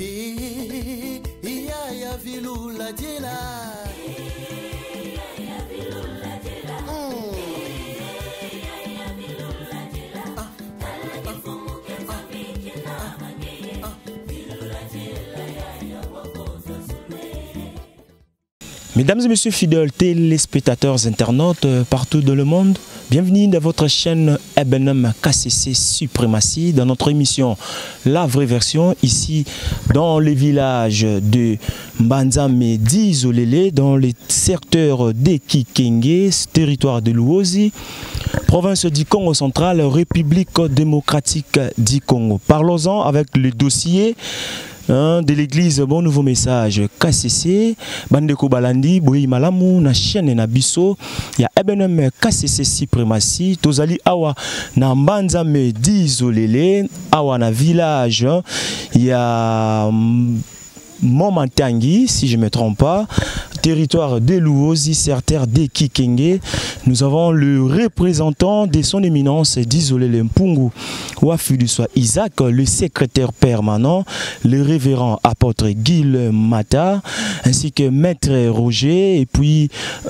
Mesdames et messieurs fidèles téléspectateurs internautes partout dans le monde, bienvenue dans votre chaîne Ebenem KCC Suprématie dans notre émission La Vraie Version ici dans les villages de Mbanzame d'Izolele dans le secteur de Kikenge, territoire de Luozi, province du Congo central, République démocratique du Congo. Parlons-en avec le dossier de l'église Bon Nouveau Message KCC Bandeko Balandi Boyi Malamu na chaîne na biso ya Ebenem KCC Suprématie tozali awa na Mbanzame d'Izolele awa na village ya Momantangi, si je ne me trompe pas, territoire de Luozi, secteur de Kikenge. Nous avons le représentant de son éminence d'Izolele Mpungu Wafuduswa Isaac, le secrétaire permanent, le révérend apôtre Gil Mata, ainsi que maître Roger, et puis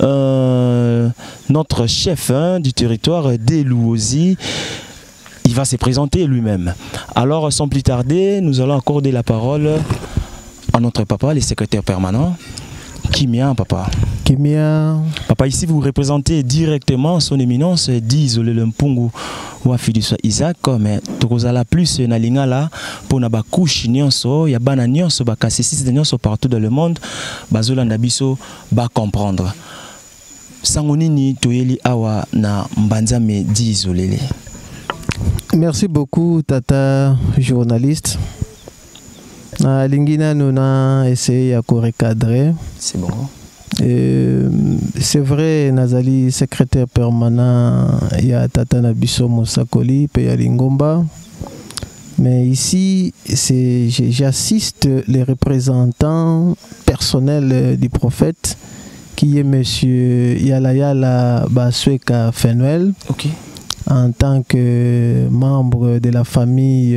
notre chef du territoire de Luozi. Il va se présenter lui-même. Alors, sans plus tarder, nous allons accorder la parole à notre papa, le secrétaire permanent. Kimia, papa. Kimia. Papa, ici vous représentez directement son éminence d'Izolele Mpungu Wafuduswa Isaac, mais tokozala plus na lingala pour na bakushi nyonso ya bana nyonso bakasisi nyonso partout dans le monde bazolanda biso ba comprendre. Sangonini toyeli awa na Mbanzame d'Izolele. Merci beaucoup tata journaliste. Lingina nous a essayé à recadrer. C'est bon. C'est vrai, Nazali, secrétaire permanent, il y a Tata Nabiso Moussakoli, Peya Lingomba. Mais ici, j'assiste les représentants personnels du prophète, qui est monsieur Yalayala Basweka Fenuel, en tant que membre de la famille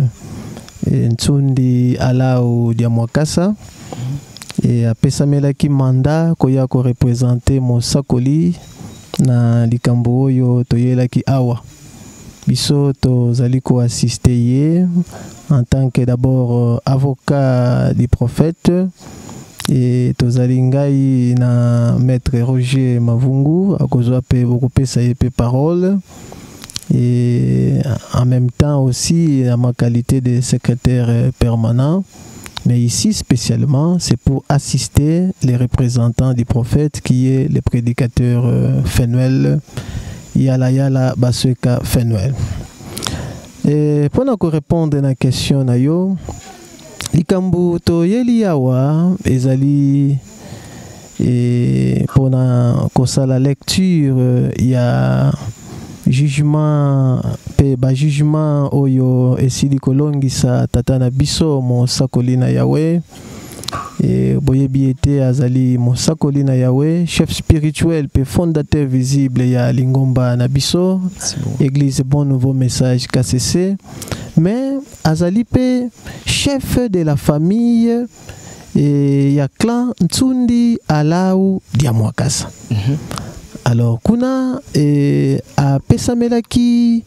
Ntsundi Alao Diamwakasa. Et à Pesamela qui mandat koya ko représenter Moussakoli na likambo oyo toyela ki awa biso tozali ko assister en tant que d'abord avocat du prophète et tozali ngai na maître Roger Mavungu akozwa pe bokopesa ye pe parole. Et en même temps aussi à ma qualité de secrétaire permanent, mais ici spécialement c'est pour assister les représentants du prophète qui est le prédicateur Fenuel Yala Basweka Fenuel. Et pour nous répondre à la question nayo likambu to yeli awa ezali et pour na kosa la lecture il y a jugement jugement oyo esili kolongisa tata na biso Moussakoli na Yahweh et boyebi ete azali Moussakoli na Yahweh, chef spirituel pe fondateur visible ya Lingomba na biso église Bon Nouveau Message KCC, mais azali pe chef de la famille et ya clan Ntsundi Alao Diamwakasa. Alors, kuna a Pesamelaki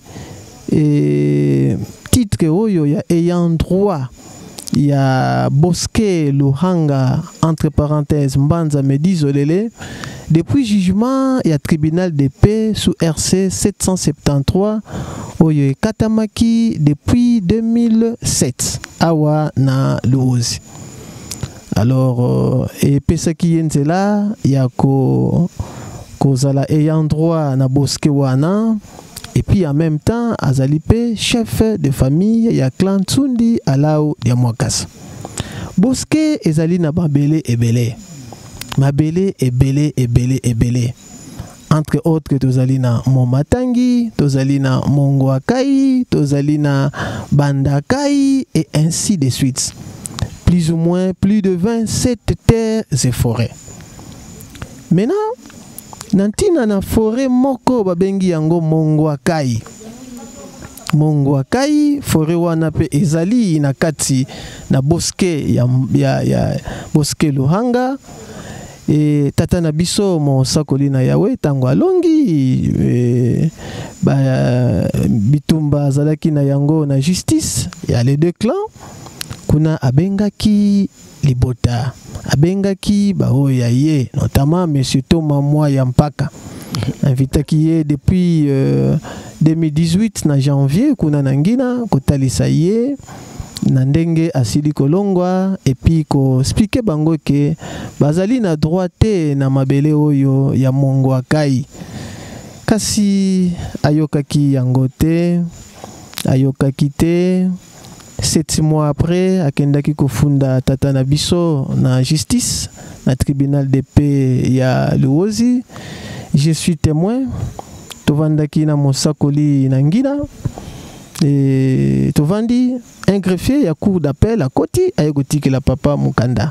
titre oyo ya ayant droit ya Bosquet Luhanga entre parenthèses Mbanzame d'Izolele depuis jugement ya tribunal de paix sous RC 773 oyo Katamaki depuis 2007 awa na Luozi. Alors et Pesaki Yenzela yako kozala ayant droit na Bosquet wana et puis en même temps azalipe chef de famille ya clan Tsundi Alao Diamwakasa. Bosquet ezali na mabele ebele entre autres tozali na Momatangi, tozali na Mongwakai, tozali na Bandakai et ainsi de suite, plus ou moins plus de 27 terres et forêts. Maintenant nantina na forêt moko babengi yango Mongwakai. Mongwa Kai forêt wana pe ezali na kati na bosquet ya bosquet Luhanga. Et tata na biso mo sakoli na Yawe tango alongi bitumba zalaki na yango na justice ya les deux clans kuna abengaki libota abengaki baoya ye notamment monsieur Thomas Moya Mpaka invitaki ye depuis 2018 na janvier kuna nangina kotalisa ye na ndenge asili kolongwa et puis ko expliquer bango ke bazali na droite na mabele oyo ya Mongwa Kai kasi ayokaki yango te ayokaki te 7 mois après akendaki kofunda tata na biso na justice na tribunal de paix ya Luozi. Je suis témoin tovandaki na mosakoli na ngina et tovandi un greffier ya cour d'appel à Koti ayekotiki la papa Mukanda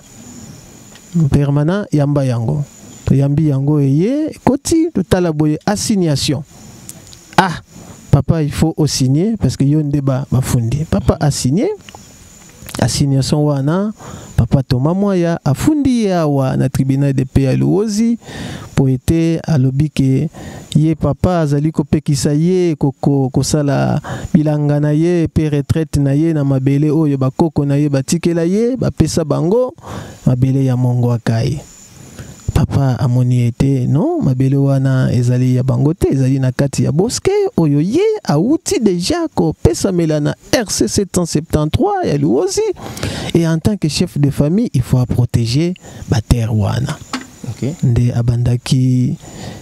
permanent yamba yango to yambi yango eye Koti totala boye assignation ah papa il faut signer parce que yon débat bafundi papa a signé assignation wana papa Thomas Moya afundi yawa na tribunal de paix à Luozi pour été alobi ke ye papa azali kopekisa ye kosala bilanga na ye pe retraite na ye na mabele oyo bakoko na ye batikela ye bapesa bango mabele ya Mongwa Kai. Papa amoni ete non mabele wana ezali ya bango te ezali na kati ya bosquet oyo ye auti déjà ko pesa melana RC 773 ya Luozi et en tant que chef de famille il faut protéger ba terre wana. Okay. Nde abandaki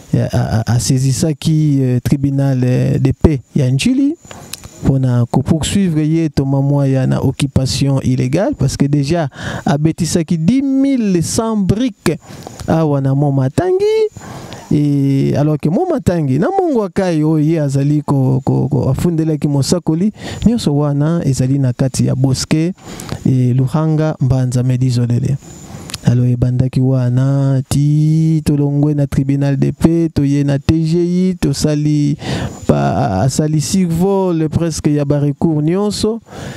a saisissaki tribunal de paix ya Njili pour poursuivre ye Thomas Moya na occupation illégale parce que déjà abetisaki 10 100 briques awana Momatangi et alors que Momatangi na Mongwa Kai oye azali ko afundelaki mosakoli nyonso wana ezali na kati ya bosquet et Luhanga Mbanza Medizolele. Alors ebandaki wana ti tolongwe na tribunal de paix toye na TGI to sali pa sali survol presque ya ba recours nyonso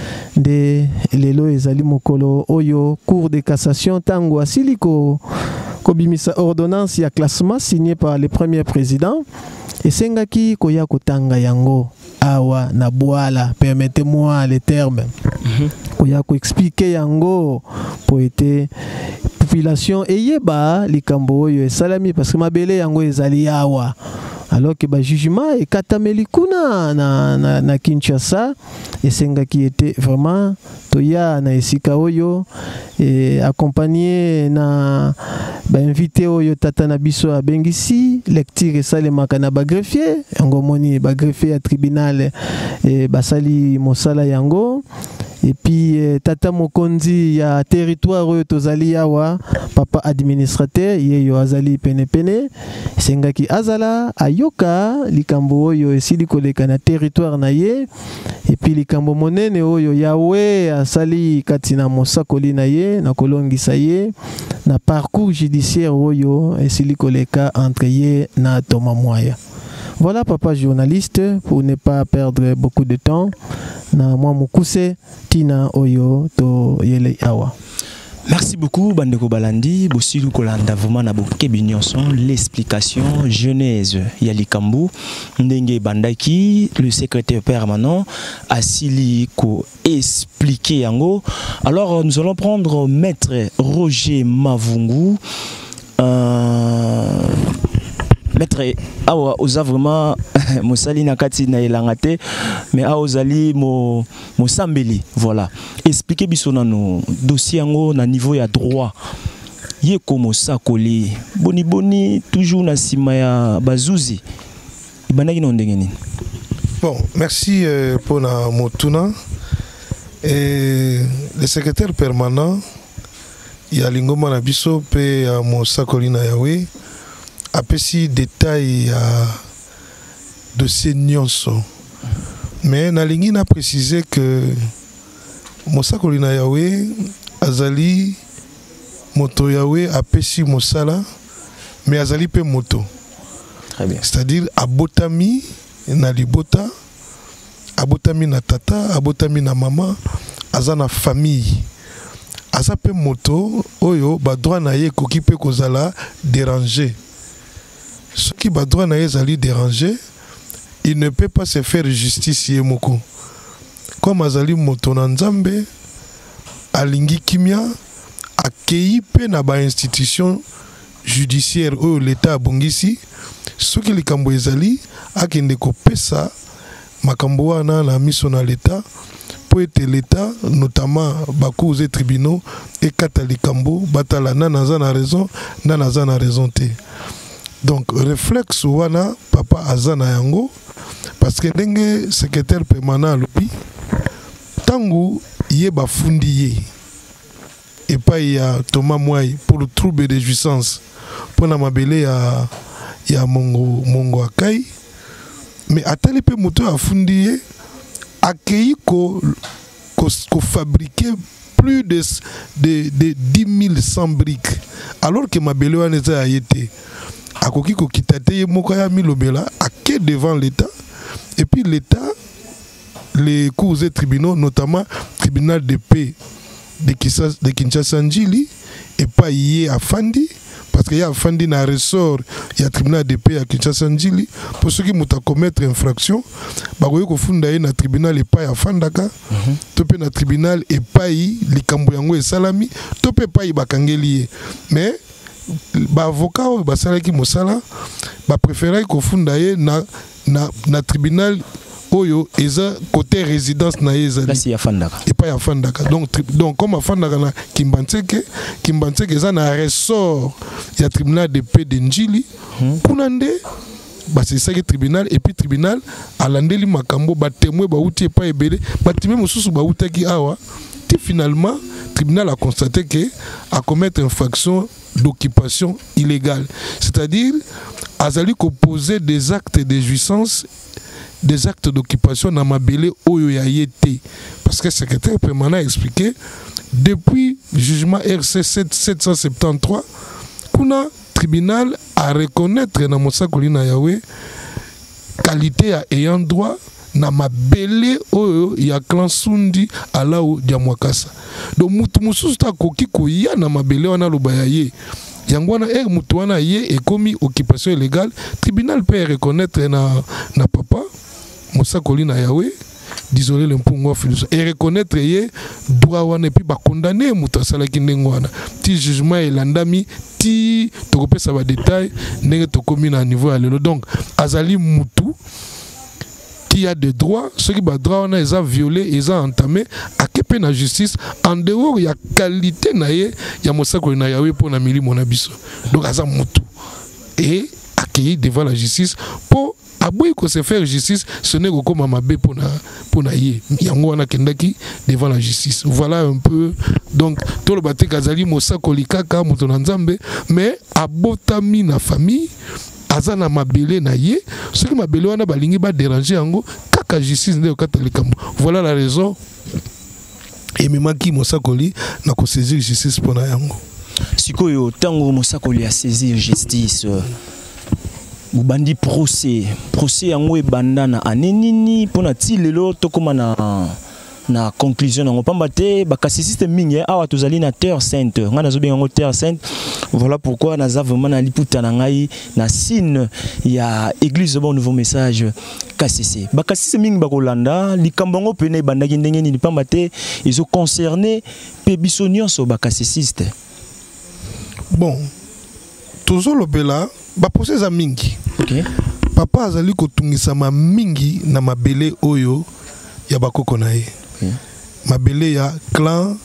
de lelo ezali mokolo oyo cour de cassation tango asili ko bimisa ordonnance ya classement signée par le premier président et sengaki koya kotanga yango awa na boala permettez-moi les termes koya ko expliquer yango pour été population eyeba likambo oyo esalami parce que mabele yango ezali awa alors que ba jugement et katameli kuna na Kinshasa esengaki était vraiment toya na esika oyo et accompagné na ba invité oyo tata na biso abengisi lecture esalemaka na ba greffier yango moni ba greffier à tribunal et basali mosala yango. Et puis tata mokonzi ya territoire oyo tozali yawa papa administrateur yeyo azali pene sengaki azala ayoka likambo oyo esili koleka na territoire na ye et puis likambo monene oyo yawe asali katina mosakoli na ye na kolongisa ye na parcours judiciaire oyo esili koleka entre ye na Thomas Moya. Voilà papa journaliste pour ne pas perdre beaucoup de temps na moi mukuse tina oyo to yele awa. Merci beaucoup Bandeko Balandi bosilu kolanda vraiment na bokebi nyonso l'explication genèse ya likambu ndenge bandaki le secrétaire permanent asili ko expliquer yango. Alors nous allons prendre maître Roger Mavungu maître awa oza vraiment mosali na kati na elangate mais a ozali mo sambeli voilà expliquer biso na no dossier yango na niveau ya droit ye komo sakoli boni toujours na sima ya bazuzi ibanaki na ndenge nini. Bon, merci pour la motuna et le secrétaire permanent ya lingoma na biso pe ya mosakoli na yawe apesi détail à dossier nyonso mais nalingi na préciser que mosakoli na yawe azali moto yawe apesi mosala mais azali pe moto. Très bien. C'est-à-dire abotami na libota abotami na tata, abotami na mama, aza na famille. Aza pe moto oyo ba droit na ye koki pe kozala déranger. Ce qui ba droit na ye zali déranger, il ne peut pas se faire justice ye moko. Comme azali moto na Nzambe, alingi kimia, akei pe na ba institution judiciaire oyo l'État abongisi, soki likambo ezali akende kopesa makambo wana na miso na l'État, pour être l'État, notamment bakous et tribunaux, et katalikambo, batala nanaza na raison, nanaza na raison te. Donc réflexe wana papa azana yango, parce que denge secrétaire permanent lobi, tangu ye bafundi ye, et pas il y a Thomas Mouaï pour le trouble de jouissance, pour la mabele ya mongo akai, mais atali pe moto afundi ye, accueilli ko fabriquer plus de 10 100 briques alors que ma belle wana eza ayete akoki ko kitate ye moko ya milobela ake devant l'État et puis l'État les cours et tribunaux notamment tribunal de paix de Kinshasa Njili et pas yé afandi parce qu'il y a afandi na ressort il y a tribunal de paix à Kinshasa Njili pour ceux qui m'ont commettre infraction ba ko funda ye na tribunal et pas afandaka topé na tribunal et pas likambo yango esalami topé pas bakangeli mais ba avocat ou ba salaki mosala ba préférer ko funda ye na tribunal oyo eza côté résidence na yezali et pas afandaka donc comme afandaka na Kimbantseke eza na ressort ya tribunal de paix de Njili kunande ba c'est ça que tribunal et puis tribunal alandeli makambo ba témoin ba uti pas ebele ba timé mosusu ba utaki awa ti finalement tribunal a constaté que a commettre infraction d'occupation illégale, c'est-à-dire azali ko poser des actes de jouissance, des actes d'occupation dans ma belé oyo ya yete, parce que le secrétaire permanent a expliqué depuis jugement RC 773 kuna tribunal à reconnaître na Mosakoli na Yawe qualité à ayant droit na mabele oyo ya clan Sundi alao dia Mwakasa. Donc mutu mususu ta koki ko ya na mabele wana lobaya ye. Yango wana mutu wana ye e komi occupation illégale, tribunal peut reconnaître na papa Mosakoli na Yawe, désolé le mpungo filoso et reconnaître ye droit wana et puis ba condamner mutu asala kindengo wana. Ti jugement elandami ti tokopesa ba détail ndenge tokomi na niveau ya lelo. Donc azali mutu qui a des droits, ceux qui ont des droits, ils ont violé, ils ont entamé, à quelle la justice, en dehors, il y a qualité, il y a Mosakoli na Yawe pour la mili monabiso. Donc, ils ont mutu. Et accueillir devant la justice pour abouir que se faire justice, ce n'est que comme Amabé pour na yé. Yango wana kendaki devant la justice. Voilà un peu. Donc, tout le bâti Kazali Mosakoli kaka, Mouton Nzambe, mais abotami na famille. Azana mabele na ye, ce qui mabele wana balingi ba déranger yango kaka justice nde okatalikambo. Voilà la raison et memaki Mosakoli na ko saisir justice pona yango. Sikoyo tango Mosakoli a saisir justice bubandi procès yango ebanda na anenini pona ti lelo tokoma na conclusion nango pamba te bakasisiste mingi awa tozali na terre sainte ngana zo benga terre sainte. Voilà pourquoi naza vraiment na liputa na ngai na signe ya église bon nouveau message KCC bakasisiste mingi bakolanda likambo ngo pene bandaki ndenge ni pamba te ils ont concerné pe biso nyonso bakasisiste. Bon tozolo bela ba procès za mingi. OK papa azali ko tungisa ma mingi na mabele oyo ya bakoko na ye. Mabele ya clan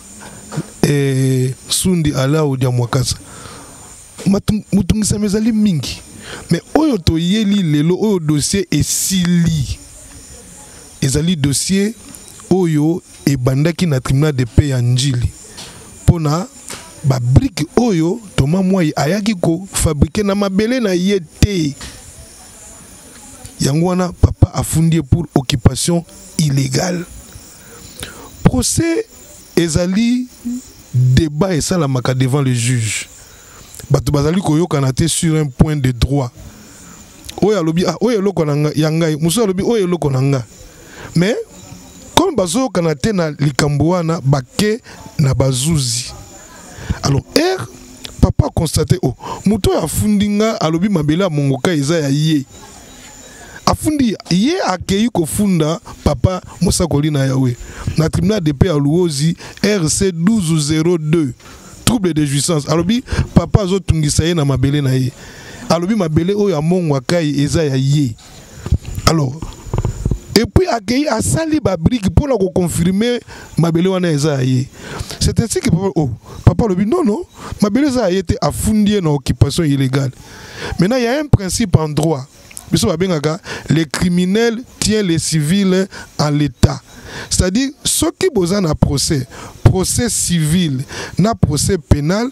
Sundi alao dia Mwakasa mutungisa mezali mingi mais oyo to yeli lelo oyo dossier esili ezali dossier oyo ebandaki na tribunal de paix ya Njili pona ba brique oyo Thomas Mouaï ayaki ko fabriquer na mabele na yete yango wana papa afundi pour occupation illégale. Procès ezali débat et ça la maka devant le juge. Bato bazali koyo kanate sur un point de droit. Oya lobi oya loko nanga yangai muso lobi oya loko nanga. mais comme bazo kanate na likambo wana bake na bazuzi. Alors papa a constaté, oh, muto ya fundinga alobi mabele mongoka eza ya ye. Afundi ye akei ko funda papa Mosakoli na yawe. Na tribunal de paix à Luozi RC 1202 trouble de jouissance. Alobi papa zo tungisa ye na mabele na ye. Alobi mabele o ya mongwakai eza ya ye. Alors et puis accueilli à sali babrique pour la confirmer mabele wana eza ya ye. C'est ainsi que papa alobi non mabele eza ya ye te afundi na occupation illégale. Maintenant il y a un principe en droit. Les criminels tiennent les civils en l'état. C'est-à-dire, ceux qui ont un procès civil, na procès pénal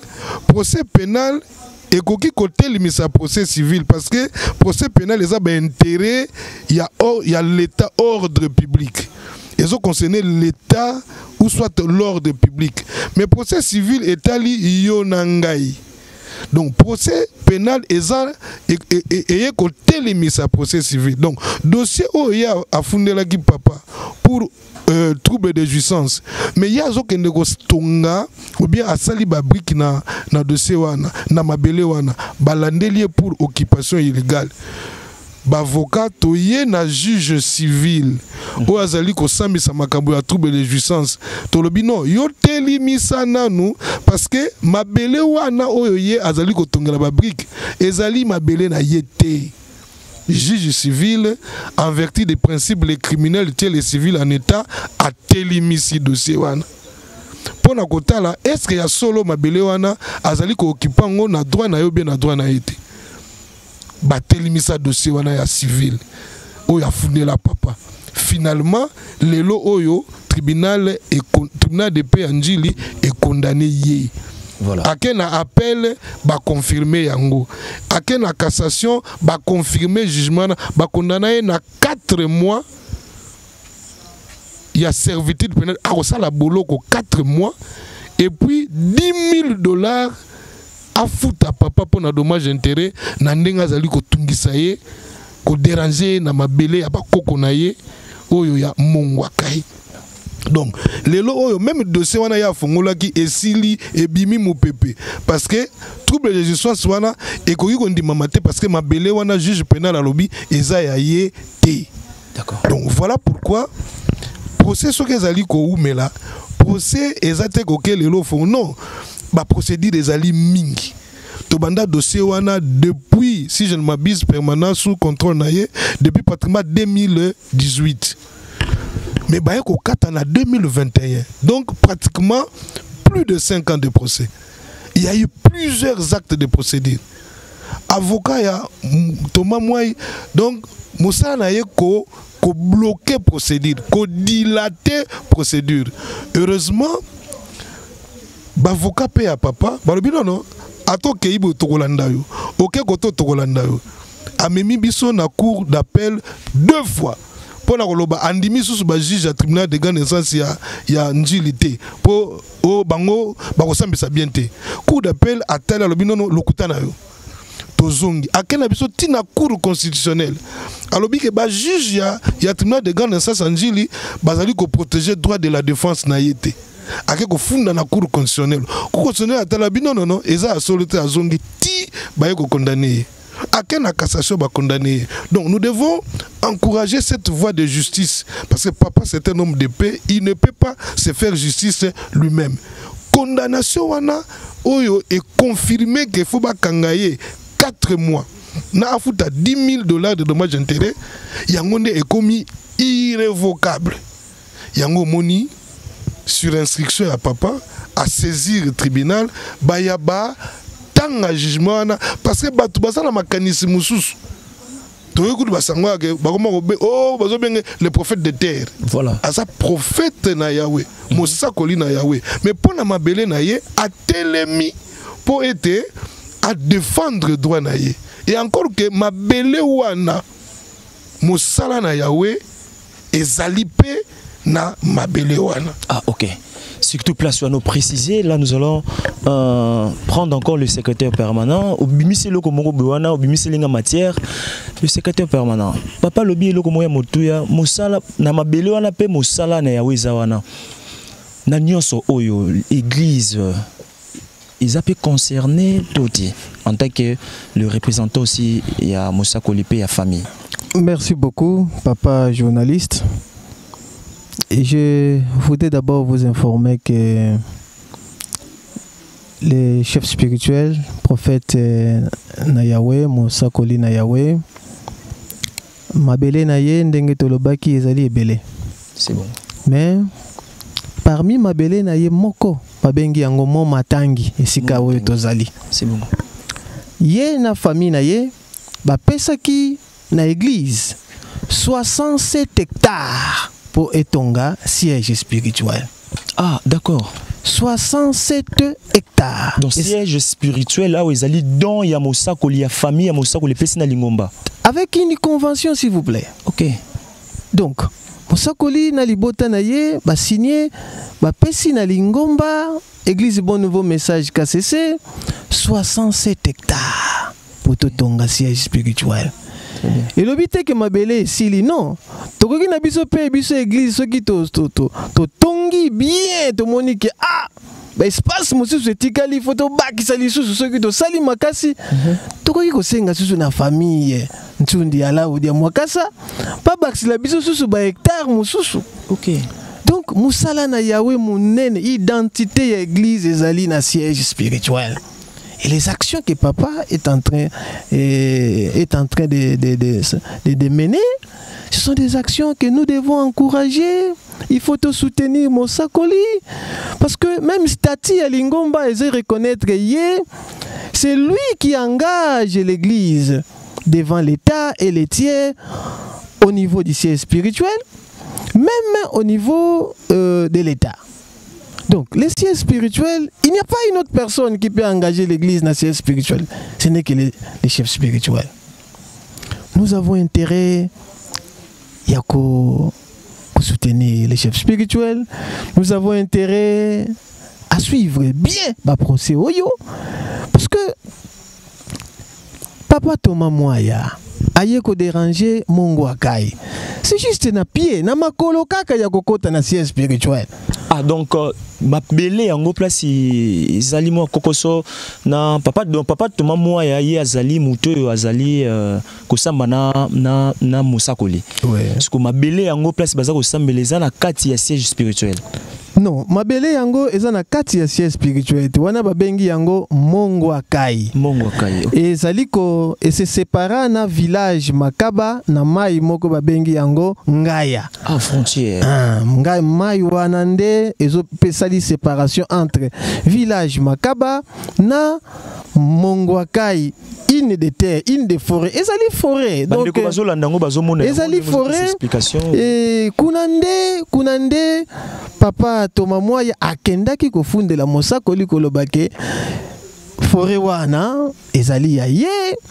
et qui côté limite à procès civil parce que procès pénal les a intérêt il y a l'état ordre public. Ils ont concerné l'état ou soit l'ordre public. Mais procès civil est ali yonangai. Donc, procès pénal et côté limite à procès civil. Donc, dossier où il y a fondé la papa pour trouble de jouissance. Mais il y a des tonga ou bien à sali babrique na dossier wana, na mabele wana, balandelier pour occupation illégale. Bavocat toye na juge civil o azali ko sambisa makambo ya trouble de jouissance tolobi non yo telimisa nanu parce que mabele wana oyo ye azali ko tongela ba brique ezali mabele na yete. Juge civil en vertu des principes les criminels tiennent les civils en état à telimisi dossier wana. Pona kotala est-ce que ya solo mabele wana azali ko occupango na droit na yo bien na droit na yete. Batelimisa dossier wana ya civil oyo a fondé la papa. Finalement lelo oyo tribunal de paix Anjili est condamné yé. Voilà. Akena appel ba confirmer yango. Akena cassation ba confirmer jugement ba condamné na 4 mois. Il y a servitude pénale à la boloko 4 mois et puis $10,000 à foutre à papa pour un dommage intérêt na ndenga zali ko tungisa ye ko déranger na mabele ya bakoko na ye oyo ya mongwakai. Donc lelo oyo même dossier wana ya fongola ki esili ebimi mupepe parce que trouble de jouissance wana ekoki ko ndima mate parce que mabele wana juge pénal à lobby eza ya ye te. D'accord. Donc voilà pourquoi procès so ke zali ko umela procès ezate ko ke lelo fon non. Ba procédure des ali mingi. Tobanda dossier wana depuis, si je ne m'abuse, permanent sous contrôle naie depuis pratiquement 2018. Mais bah yako kata na 2021. Donc pratiquement plus de 5 ans de procès. Il y a eu plusieurs actes de procédure. Avocat ya Thomas Mouai. Donc Moussa naie ko bloquer procédure, ko dilater procédure. Heureusement bavoka pe ya papa balobi non ato keibo tokolanda yo oke koto tokolanda yo amemi biso na cour d'appel 2 fois pour na koloba andimi susu ba juge à tribunal de grande instance ya Njili te po o bango bakosambisa bien te cour d'appel atala lobi non lokuta na yo tozongi akena biso tina cour constitutionnelle alobi ke ba juge ya tribunal de grande instance Njili bazali ko protéger droit de la défense na yete ake ko funda na cour constitutionnelle atala bi non eza absoluté azongi ti ba ko condamner ake na cassation ba condamner. Donc nous devons encourager cette voie de justice parce que papa c'est un homme de paix, il ne peut pas se faire justice lui-même. Condamnation wana oyo est confirmé que faut ba kangaye 4 mois na afuta $10,000 de dommages intérêts yango nde est commis irrévocable yango moni sur instruction à papa à saisir le tribunal bayaba tanga jugement parce que batu basala makanisi mususu toyeku basangwa ke bakoma ko oh bazo benge le prophète de terre. Voilà asa prophète na Yahweh Mosakoli na Yahweh mais pour na mabele na ye a telemi pour être à défendre droit na ye et encore que mabele wana Mosala na Yahweh ezali pe na mabele wana. Ah ok. surtout place à nous préciser. Là, nous allons prendre encore le secrétaire permanent. Au bimisi loko mongo bewana, au bimisi linga matière, le secrétaire permanent. Papa lobi loko moya motuya, mosala na mabele wana pe mosala na yaweza wana. Na nyonso oyo église ils ont pu concerner tout en tant que le représentant aussi il y a Moussa Kolipé et la famille. Merci beaucoup, papa journaliste. Et je voudrais d'abord vous informer que les chefs spirituels, prophète Nayawe, Moussa Koli Nayawe, Mabele Naye, Ndenge Tolobaki, Ezali Ebele. C'est bon. Mais parmi Mabele Naye Moko, Mabengi Yangomo Matangi, Esika Oyo Tozali. C'est bon. Yé na famille Naye, Bapesaki na église 67 hectares pour Etonga, siège spirituel. Ah, d'accord. 67 hectares. Donc, siège spirituel, là où ils allaient dans Yamosa Koli, la famille Yamosa Koli, Pessina Lingomba. Avec une convention, s'il vous plaît. Ok. Donc, Moussa Koli na libota na ye, ba signé, ba Pessina Lingomba, église Bon Nouveau Message KCC, 67 hectares pour Totonga, siège spirituel. Et le but est que ma belle sili non. To koki na biso pe biso église so ki to tongi bien to monique ah ba espace mosu se tikali photo bakisa lisusu so ki to sali makasi to koki ko senga susu na famille ntundi ala odia mwakasa pa bakisa biso susu ba hectare mosusu. OK. Donc musala na Yahweh munene identité ya église ezali na siège spirituel. Et les actions que papa est en train de mener, ce sont des actions que nous devons encourager. Il faut te soutenir, Moussa Koli. Parce que même Stati à Lingomba, ils reconnaître que c'est lui qui engage l'Église devant l'État et les tiers au niveau du siège spirituel, même au niveau de l'État. Donc, les sièges spirituels, il n'y a pas une autre personne qui peut engager l'église dans les sièges spirituels. Ce n'est que les chefs spirituels. Nous avons intérêt à soutenir les chefs spirituels. Nous avons intérêt à suivre bien le procès Oyo. Parce que Papa Thomas Mwaya aye ko déranger Mongo Akai. C'est juste na pied, na makolo kaka ya kokota na siège spirituel. Ah donc ma belé en place izali mo kokoso na papa Thomas Mwaya ye azali muto azali kosamba na Moussa Koli. Ouais. Parce que ma belé en place baza kosambeleza na kati ya siège spirituel. Non, mabele yango eza na kati ya siège spirituel. Wana babengi yango Mongo Akai. Mongo Akai. Et zaliko et se sépara na village Makaba na mai moko babengi yango Ngaya. Ah, frontière. Ah, Ngaya mai wana nde ezo pesali séparation entre village Makaba na Mongo Akai. Une de terre, une de forêt. Ezali forêt. Donc ezali forêt. Et kunande papa Thomas Mwaya akendaki kofundela Moussa Koli kolobake forêt wana ezali ya ye.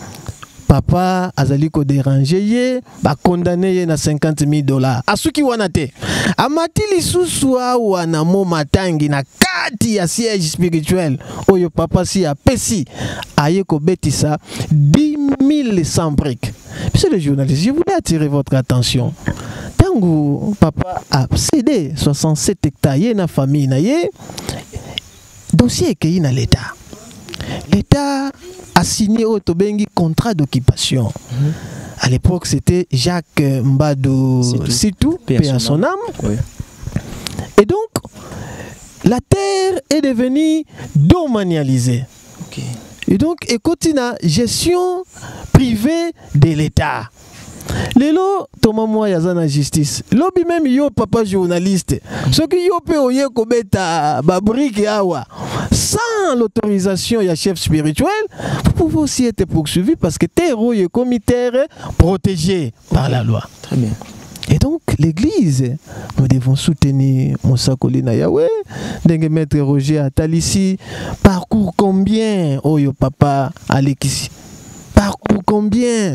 Papa azali ko déranger ye ba condamné ye na $50,000. Asuki wana te. Amati lisusu wana mo matangi na kati ya siège spirituel. Oyo papa si apesi aye ko betisa 10,100 briques. Monsieur le journaliste, je voulais attirer votre attention. Tango papa a cédé 67 hectares ye na famille na ye. Dossier que na l'État. L'État a signé au Tobengi contrat d'occupation. À l'époque, c'était Jacques Mbadou Sitou, paix à son âme. Oui. Et donc, la terre est devenue domanialisée. Okay. Et donc, écoutez, gestion privée de l'État. Lelo Thomas Mwaya na justice. Lobi même yo papa journaliste. Ce qui yo pe oye kobeta ba brique awa sans l'autorisation ya chef spirituel, vous pouvez aussi être poursuivi parce que terre est comme terre protégé par la loi. Très bien. Et donc l'église, nous devons soutenir Moussa Koli na Yahweh, Ndenge Maître Roger Atalissi, parcours combien oyo papa Alekisi. Parcours combien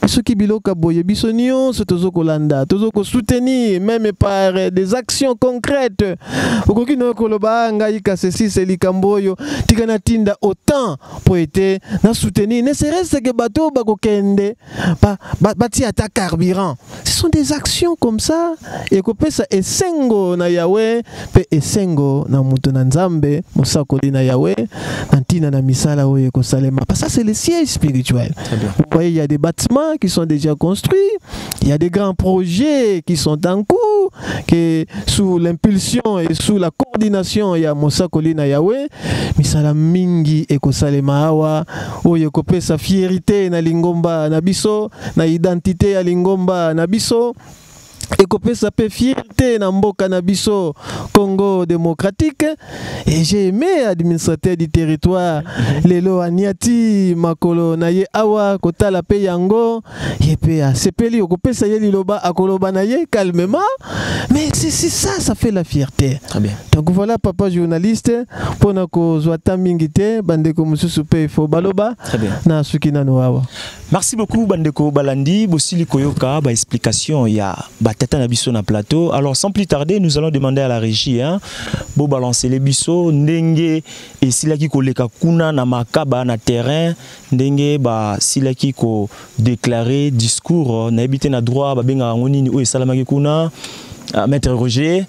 ce qui biloka boye bisonio ce tozo kolanda tozo ko soutenir même par des actions concrètes okoki no koloba ngai kasesi selikamboyo tikana tinda autant pour être na soutenir ne serait-ce que bateau bakokende bati ata carburant. Ce sont des actions comme ça et ko pesa esengo na Yahweh pe esengo na mutu na nzambe mosakoli na Yahweh nantina na misala oye ko salema. Ça c'est le siège spirituel. Vous voyez, il y a des bâtiments qui sont déjà construits, il y a des grands projets qui sont en cours, qui sous l'impulsion et sous la coordination il y a mosakoli na Yahweh misala mingi eko salema awa oye ko pesa fierté na lingomba na biso na identité ya lingomba na biso et qu'on peut s'appeler fierté na mboka na biso Congo démocratique. Et j'ai aimé administrateur du territoire lelo aniati makolo na ye awa kotala pe yango yepe a sepeli okopesa ye liloba akoloba na ye calmement, mais c'est ça, ça fait la fierté. Très bien. Donc voilà papa journaliste pona ko zwata mingite bandeko mususu pe fo baloba. Très bien. Na sukina no awa. Merci beaucoup bandeko Balandi bosili koyoka ba explication ya tata na biso na plateau. Alors sans plus tarder, nous allons demander à la régie bo balancer les biso ndenge et silaki ko leka kuna na makaba na terrain ndenge ba silaki ko déclarer discours na habité na droit ba benga ngonini o salamaki kuna maître Roger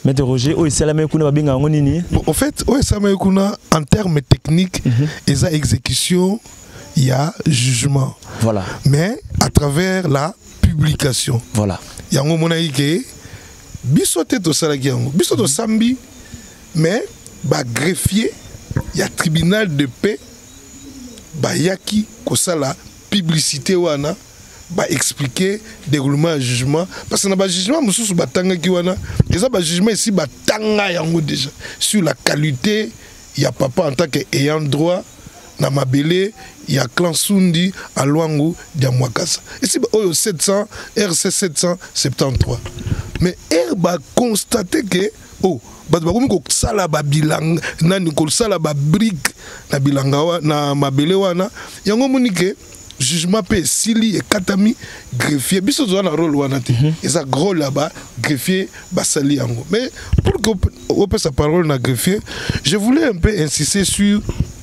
o salamaki kuna ba benga ngonini. En fait o salamaki kuna en termes techniques et à exécution il y a jugement. Voilà. Mais à travers la publication. Voilà. Yango monaïke biso te to salaki yango biso to sambi mais ba greffier ya tribunal de paix ba yaki ko sala publicité wana ba expliquer déroulement du jugement parce que na ba jugement mususu batanga ki wana eza ba jugement ici batanga yango déjà sur la qualité ya papa en tant que ayant droit na mabele ya clan Sundi à Luangu Diamwakasa. Ici oyo 700 RC 773. Mais ba constaté que ba komi ko sala ba bilang nani ko sala ba brique na bilanga na mabele wana yango monike jugement pe sili et katami greffier biso zo na rôle wana te eza gros là-bas greffier basali yango. Mais pour que on passe sa parole na greffier, je voulais un peu insister sur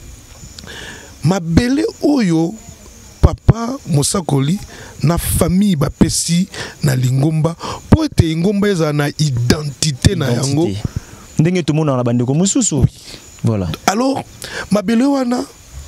mabele oyo papa mosakoli na famille bapesi na lingomba po ete ingomba eza na identité na yango ndenge tout monde na bandeko mususu. Voilà. Alors mabele wana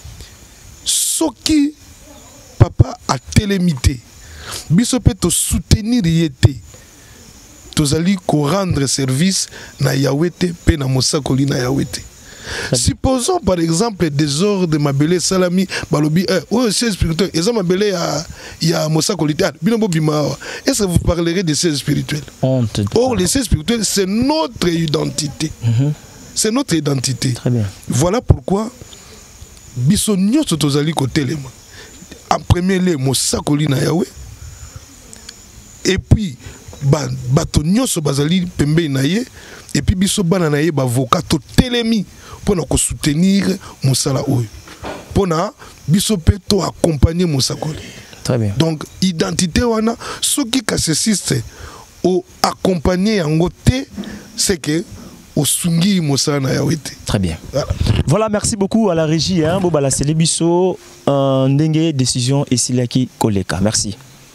soki papa a télémité biso pe to soutenir yete tozali ko rendre service na Yahweh te pe na mosakoli na Yahweh te. Supposons par exemple des ordres de mabele salami balobi c'est spirituel et ça mabele ya mosakolita binobo bima. Est-ce que vous parlerez de ces spirituels? Or les ces spirituels c'est notre identité. C'est notre identité. Très bien. Voilà pourquoi biso nyoso tozali ko telema en premier lieu mosakoli na Yahweh et puis bato nyoso bazali pembe na ye et puis biso bana na ye ba avocat to telemi pour nous soutenir Moussala Oyo. Pour nous to accompagner Moussakoli. Très bien. Donc, identité wana, ce qui cassiste au accompagner en côté, c'est que au sungi Moussala na Yawete. Très bien. Voilà, merci beaucoup à la régie. Bobala Celebiso, ndenge décision et Silaki Koleka. Merci.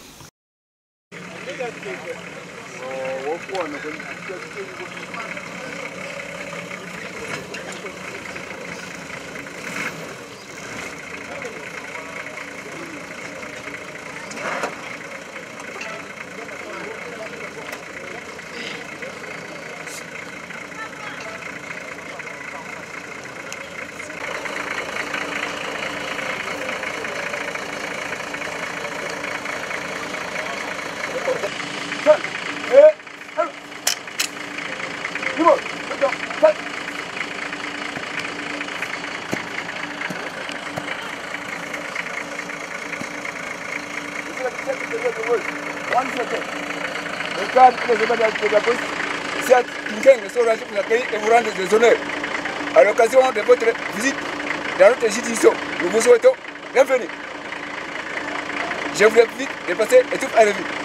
À l'occasion de votre visite dans notre juridiction, nous vous souhaitons bienvenue. Je voulais vite dépasser et tout aller vite.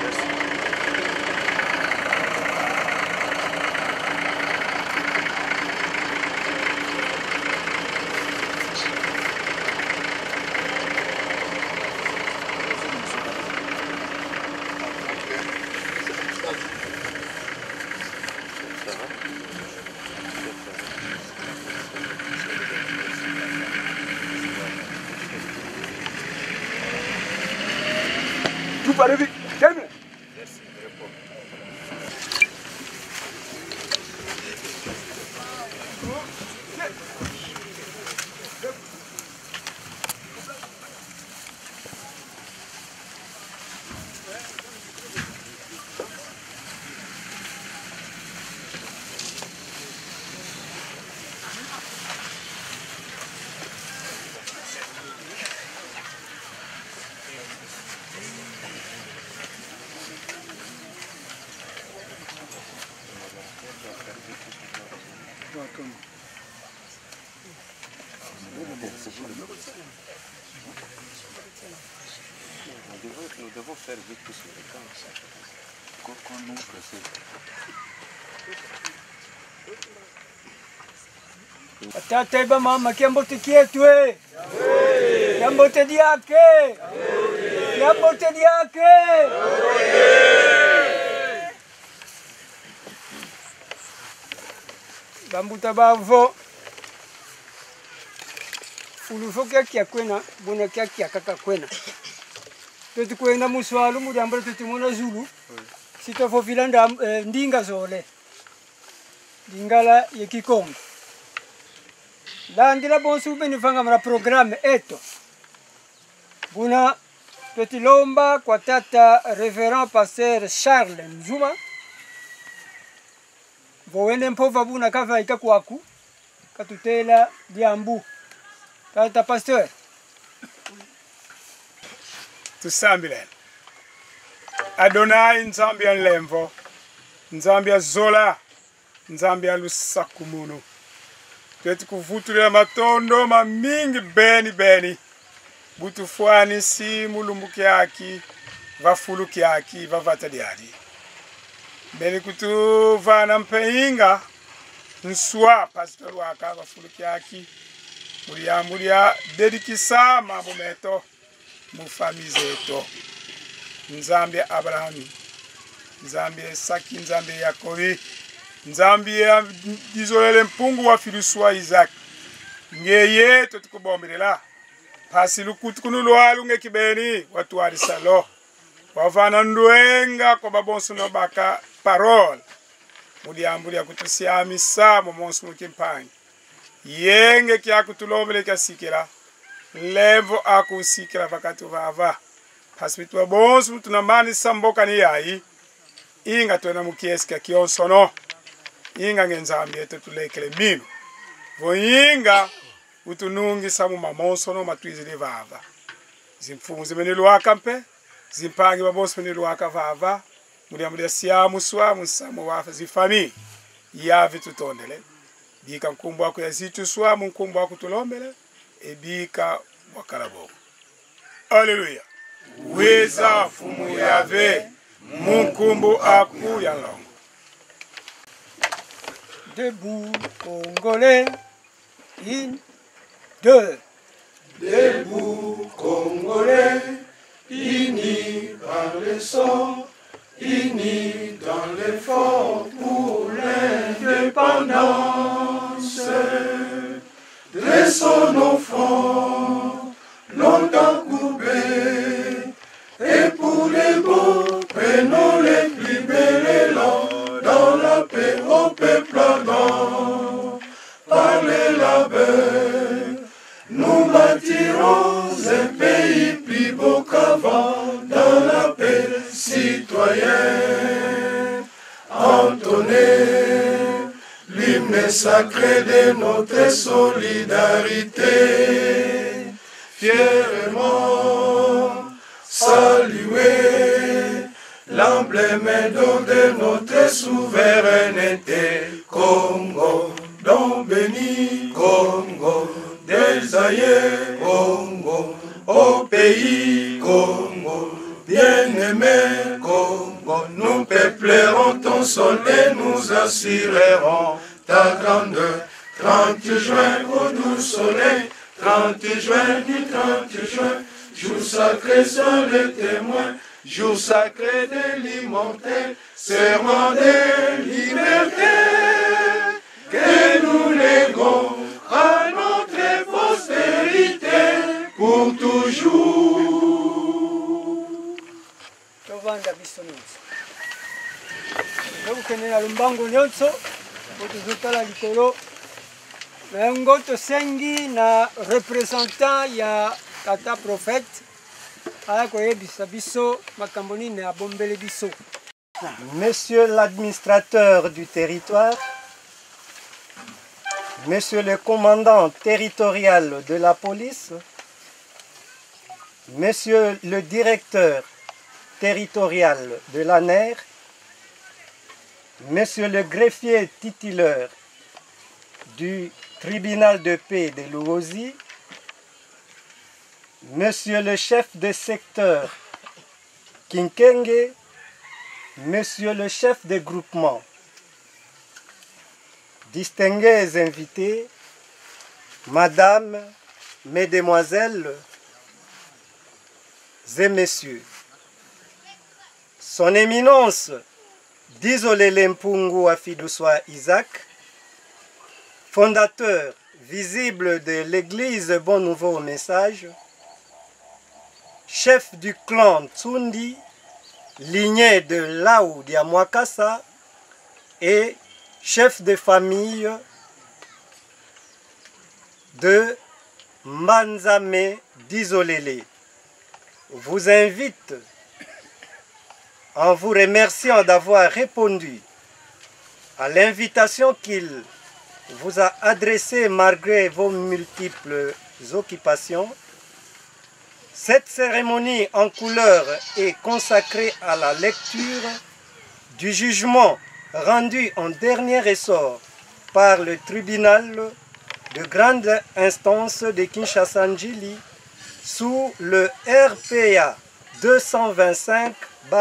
Tout va aller vite. Termine. Nous devons faire vite tout sur le camp. Qu'on nous précise. Atateba mama kiambote kietwe. Kiambote diake. Kiambote diake. Bambuta bavo. Fulufo kia kwena, bona kia kaka kwena. Toti kwena muswalu mudambara toti mona zulu. Sito fo filanda ndinga zole. Ndingala yekikombe. Landila bonsu benifanga mara programme eto. Buna toti lomba kwa tata révérend pasteur Charles Nzuma. Voende mpova buna kava ikakwaku. Katutela diambu. Tata pasteur. Tusambile. Adonai Nzambia Lemvo. Nzambia Zola. Nzambia Lusakumunu. Tweti kuvutulira matondo mamingi beni. Butufuani si mulumbuki aki. Vafuluki aki. Vavatadiadi. Beni kutuvana mpeinga. Nswa pastor waka vafuluki aki. Mulia dedikisa mambo meto. Mufami zeto. Nzambia Abraham. Nzambia Saki. Nzambia Yakobi. Nzambia dizolele mpungu wa filuswa Isaac. Ngeye totukubombirela. Pasi lukutukunu lualu nge kibeni. Watu warisalo. Wavana nduenga kwa babonsu no baka parol. Muliambulia kutusiamisa momonsu mukimpanyi. Yenge kia kutulombele kia sikira. Levo aku sikira vakati vava. Pasi wa bonsu tunamani samboka ni yai. Inga tuena mukieska kionsono. Inga ngenzambia tetulekele minu. Vo inga utunungi samu mamonsono matwizi li vava. Zimfungu zimeniluaka mpe. Zimpangi babonsu meniluaka vava. Muliamulia siamu swa musamu wafa zifami. Yavi tutondele. Bika mkumbu wako ya zitu swa mkumbu wako tulombele. Ebika wakarabo. Alléluia. Weza fumu yave. Mkumbu aku ya longo. Debout, Congolais, une, deux. Debout, Congolais, unis par le sang, unis dans l'effort pour l'indépendance. Dressons nos fronts, longtemps courbés, et pour les beaux, prenons les plus belles élans. Dans la paix au peuple ardent, par les labeurs, nous bâtirons un pays plus beau qu'avant. Dans la paix citoyenne, entonnez l'hymne sacré de notre solidarité. Fièrement saluer l'emblème d'or de notre souveraineté. Congo, don béni, Congo, des aïeux, Congo, au pays, Congo. Bien-aimé Congo, nous peuplerons ton sol et nous assurerons ta grandeur. 30 juin au doux soleil, 30 juin du 30 juin, jour sacré sont les témoins, jour sacré de l'immortel, serment de liberté, que nous léguons à notre postérité pour toujours. Tovanda bisononso. Nokukendela lumbango nyonso, otuzutala likolo. Ngoto sengi na représentant ya tata prophète ala koyebisa biso makambo nini abombele biso. Monsieur l'administrateur du territoire, Monsieur le commandant territorial de la police, Monsieur le directeur territorial de l'ANER, Monsieur le greffier titulaire du tribunal de paix de Luozi, Monsieur le chef de secteur Kinkenge, Monsieur le chef de groupement, distingués invités, Madame, Mesdemoiselles et Messieurs, Son Éminence Dizolele Mpungu Afiduswa Isaac, fondateur visible de l'église Bon Nouveau Message, chef du clan Tsundi, lignée de Laou Diamwakasa et chef de famille de Manzame Dizolele, vous invite en vous remerciant d'avoir répondu à l'invitation qu'il vous a adressée malgré vos multiples occupations. Cette cérémonie en couleur est consacrée à la lecture du jugement rendu en dernier ressort par le tribunal de grande instance de Kinshasa-Njili sous le RPA 225/1,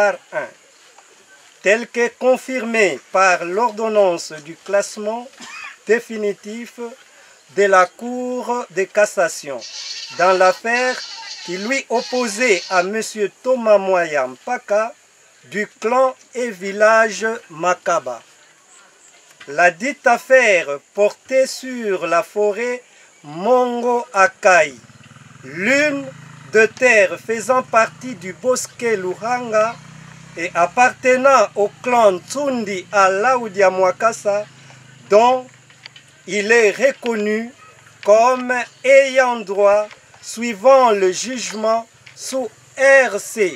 tel que confirmé par l'ordonnance du classement définitif de la Cour de cassation dans l'affaire qui lui opposait à M. Thomas Moya Mpaka du clan et village Makaba. La dite affaire portait sur la forêt Mongo Akai, l'une de terre faisant partie du bosquet Luhanga et appartenant au clan Tsundi à Laoudia Mwakasa, dont il est reconnu comme ayant droit, suivant le jugement sous RC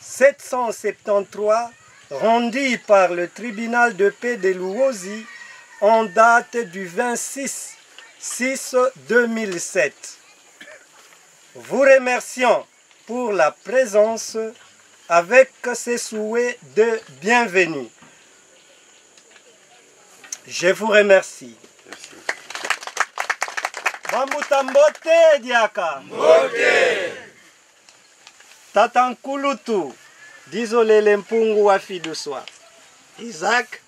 773 rendu par le tribunal de paix de Luozi en date du 26/6/2007. Vous remercions pour la présence avec ces souhaits de bienvenue. Je vous remercie. Bambutambote diaka. Mbote. Tatankulutu. Dizolele Mpungu wa Fiduswa. Isaac.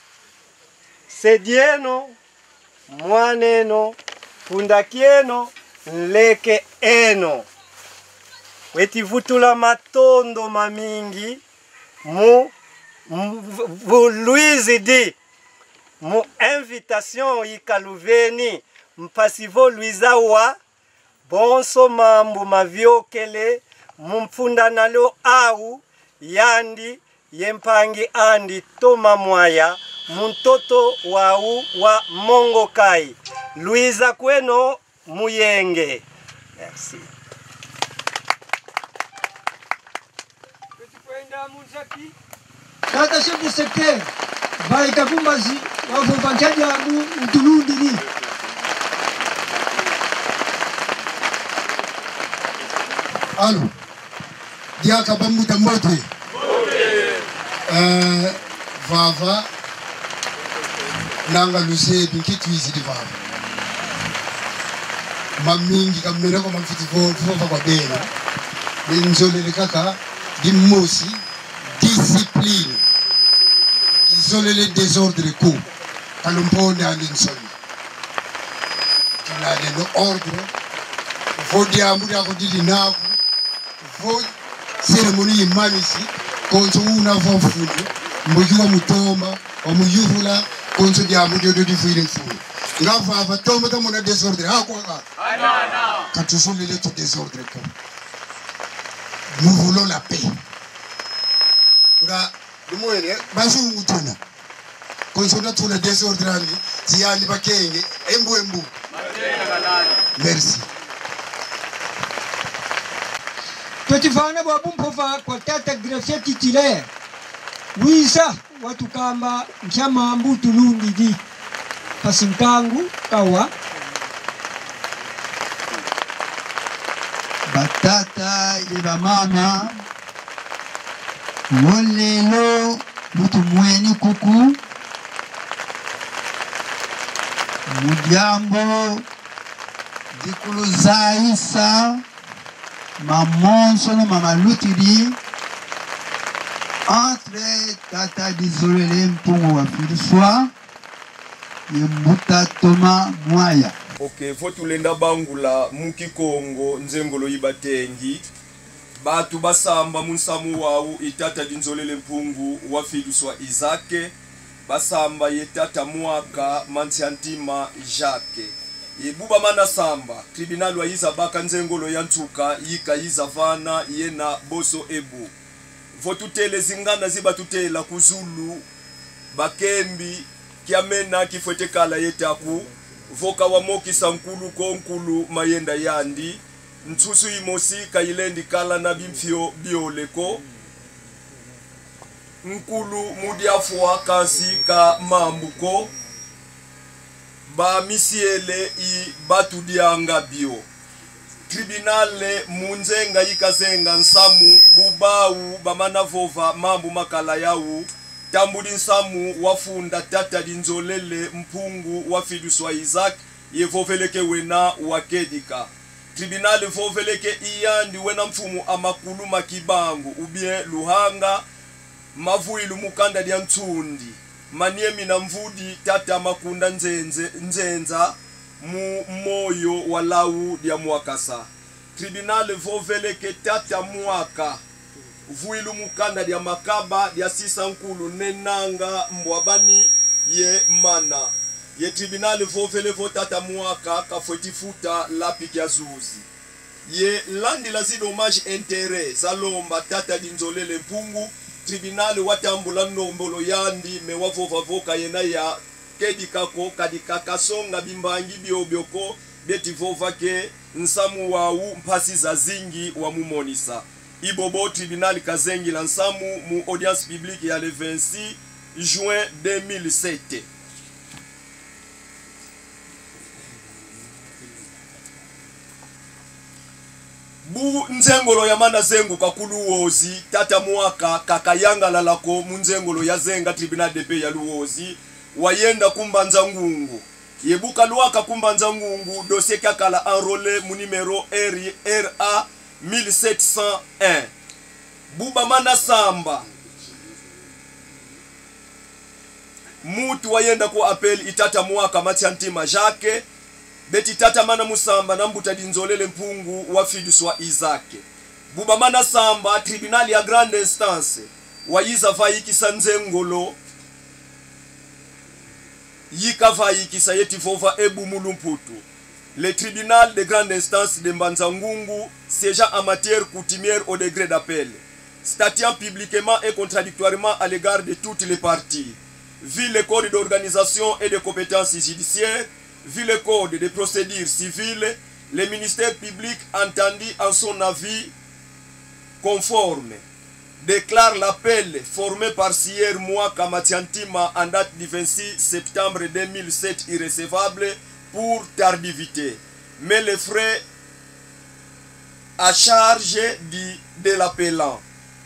Sedieno. Mwaneno. Pundakieno. Nleke eno. Weti vutula matondo mamingi. Mu Louise di. Mu invitation ikaluveni. Mpasivo Luizawa. Bonso mambu maviokele. Mumfunda nalo au. Yandi. Yempangi andi Toma Mwaya. Muntoto wau wa Mongo Kai. Luiza kweno Muyenge. Merci. Kata chef de secteur, Barika Kumbazi, Wafopanchaja Utulundini. Allô, Diaka Bambuta Mbote. Vava, Nanga Luce, Binkitu ici de Vava. Mamingi Kamera comme un petit peu, faut pas quoi bien. Nzole le kaka, d'immosi, discipline. Ils ont les désordres co. Kalompone Alinson. Il a les ordres. Vos diamants à côté du nav. Vos cérémonies ici. Konso una vont fouler. Mujua Mutoma. Omuyuvula. Konso diamants de fouiller fou. Ngava va tomber dans mon désordre. Ah quoi? Quand tu sont les lettres désordre co. Nous voulons la paix. Nga dumwene bazungu tona. Konsoda tuna désordre ani tiani bakenge embu. Merci. Petit fana babu mpova kwa tata grefia titulaire. Wisa watu kamba nchama ambu tulundi di. Pasinkangu kawa. Batata ile bamama. Molelo mutu mweni kuku. Mujambo dikulu zaisa mamonso na mama lutiri entre tata dizolele mpungu wa filiswa yembuta toma mwaya. Ok, fotulenda bangula muki Kongo nzengolo yibatengi batu basamba munsamu wawu itata dinzolele mpungu wa filiswa Izake basamba yetata mwaka Mantiantima Jacques yebuba mana samba tribunal wa yiza baka nzengolo yantuka yika yiza vana yena boso ebu votutele zingana ziba tutela kuzulu bakembi kiamena kifwetekala yetaku voka wa moki sankulu konkulu mayenda yandi ntsusu imosi kayilendi kala na bimfio bioleko nkulu mudiafua kansi ka mambuko ba misiele i batu dianga bio tribunale munzenga yikazenga nsamu bubau bamana vova mambu makala yawu tambudi nsamu wafunda tata dinzolele mpungu wa filuswa Isaac yevoveleke wena wakedika tribunale voveleke iyandi wena mfumu amakulu makibangu ubie luhanga mavuilu mukanda dia ntsundi maniemi na mvudi tata makunda nzenza mu moyo walau dia mwakasa tribunal voveleke tata mwaka vuilu mukanda dia makaba dia sisa nkulu nenanga mbwabani ye mana ye tribunal vovele votata mwaka kafwetifuta lapiki ya zuzi ye landi la zidomage intérêt zalomba tata dinzolele mpungu tribunal watambula nombolo yandi me wavova voka yena ya kedikako kadikaka songa bimbangi biobioko beti vova ke nsamu wawu mpasi za zingi wa mumonisa ibobo tribunal kazengi la nsamu mu audience publique ya le 26 juin 2007 bu nzengolo ya mana zengu kakulu wozi tata mwaka kakayanga lalako munzengolo ya zenga tribunal de paix ya luwozi wayenda kumbanza ngungu yebuka luaka kumbanza ngungu dossier kakala enrôlé mu numéro RA 1701 buba mana samba mutu wayenda ku appel itata mwaka Mantiantima Jacques beti tata mana musamba na mbuta dinzolele mpungu wa filuswa Izake buba mana samba tribunal ya grande instance wayiza vayikisa nzengolo yika vayikisa yeti vova ebu mulumputu le tribunal de grande instance de Mbanzangungu siégeant en matière coutumière au degré d'appel statuant publiquement et contradictoirement à l'égard de toutes les parties vu le code d'organisation et de compétences judiciaires vu le code de procédures civiles, le ministère public entendu en son avis conforme déclare l'appel formé par Sier Mwaka Mantiantima en date du 26 septembre 2007 irrécevable pour tardivité, mais les frais à charge de l'appelant.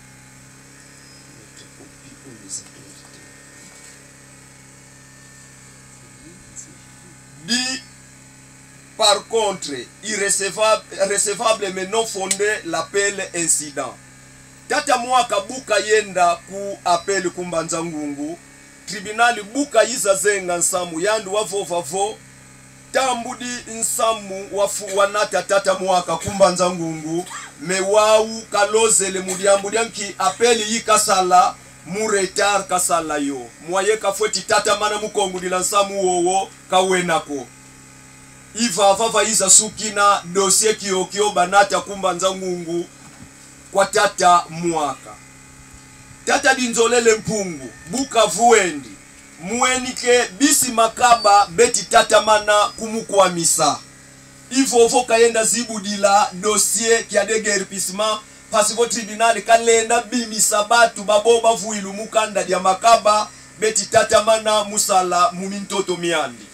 Dit par contre irrécevable mais non fondé l'appel incident. tata mwaka buka yenda ku apeli kumbanza ngungu tribunali buka yiza zenga nsamu yandu wavovavo tambudi nsamu wafu wanata tata mwaka kumbanza ngungu mewau kalozele mudiambu dianki apeli yikasala muretar kasala yo mwaye kafweti tata mana mukongu dila nsamu wowo kawenako iva vava iza sukina dosie kiokio banata kumbanza ngungu kwa tata mwaka tata dinzolele mpungu buka vuendi muenike bisi makaba beti tata mana kumukwa misa ivo kayenda zibudila dossier kia de guerpissement pasivo tribunal kalenda bimi sabatu baboba vuilu mukanda dia makaba beti tata mana musala mumintoto miandi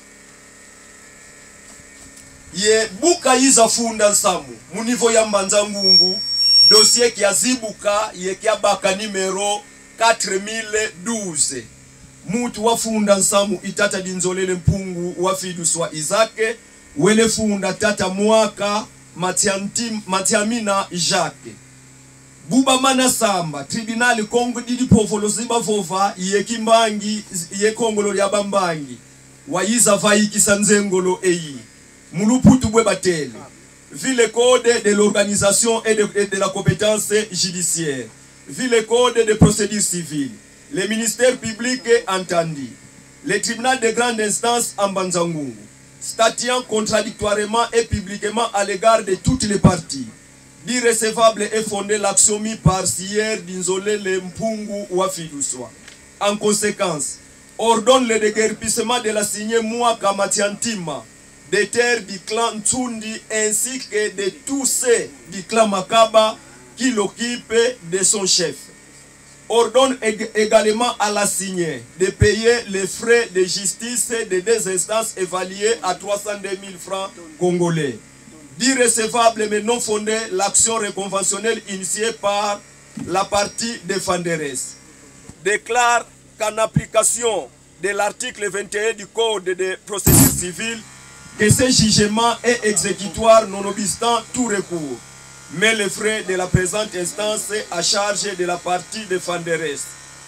ye buka iza funda nsamu munivo ya mbanza ngungu dossier kia zibuka ye kia baka numero 4012 mutu wafunda nsamu itata dinzolele mpungu wafiduswa izake wele funda tata mwaka Matiamina Jacques buba mana samba tribunali kongo didi povolo ziba vova ye kimbangi ye kongolo ya bambangi wayiza vaiki sanzengolo eyi muluputu bwe batele ville code de l'organisation et de la compétence judiciaire ville code de procédure civile les ministères publics entendus le tribunal de grande instance en Banzangungu statuant contradictoirement et publiquement à l'égard de toutes les parties d'irrécevable et fondé l'action mise par Sier d'Inzolé le Mpungu Wafiduswa. En conséquence, ordonne le déguerpissement de la signée Mouaka Matiantima des terres du clan Tsundi ainsi que de tous ceux du clan Makaba qui l'occupent de son chef. Ordonne également à la signée de payer les frais de justice des deux instances évalués à 302 000 francs congolais. D'irrécevable mais non fondé l'action réconventionnelle initiée par la partie défenderesse. Déclare qu'en application de l'article 21 du Code de procédure civile, que ce jugement est exécutoire nonobstant tout recours, mais les frais de la présente instance à charge de la partie défenderesse.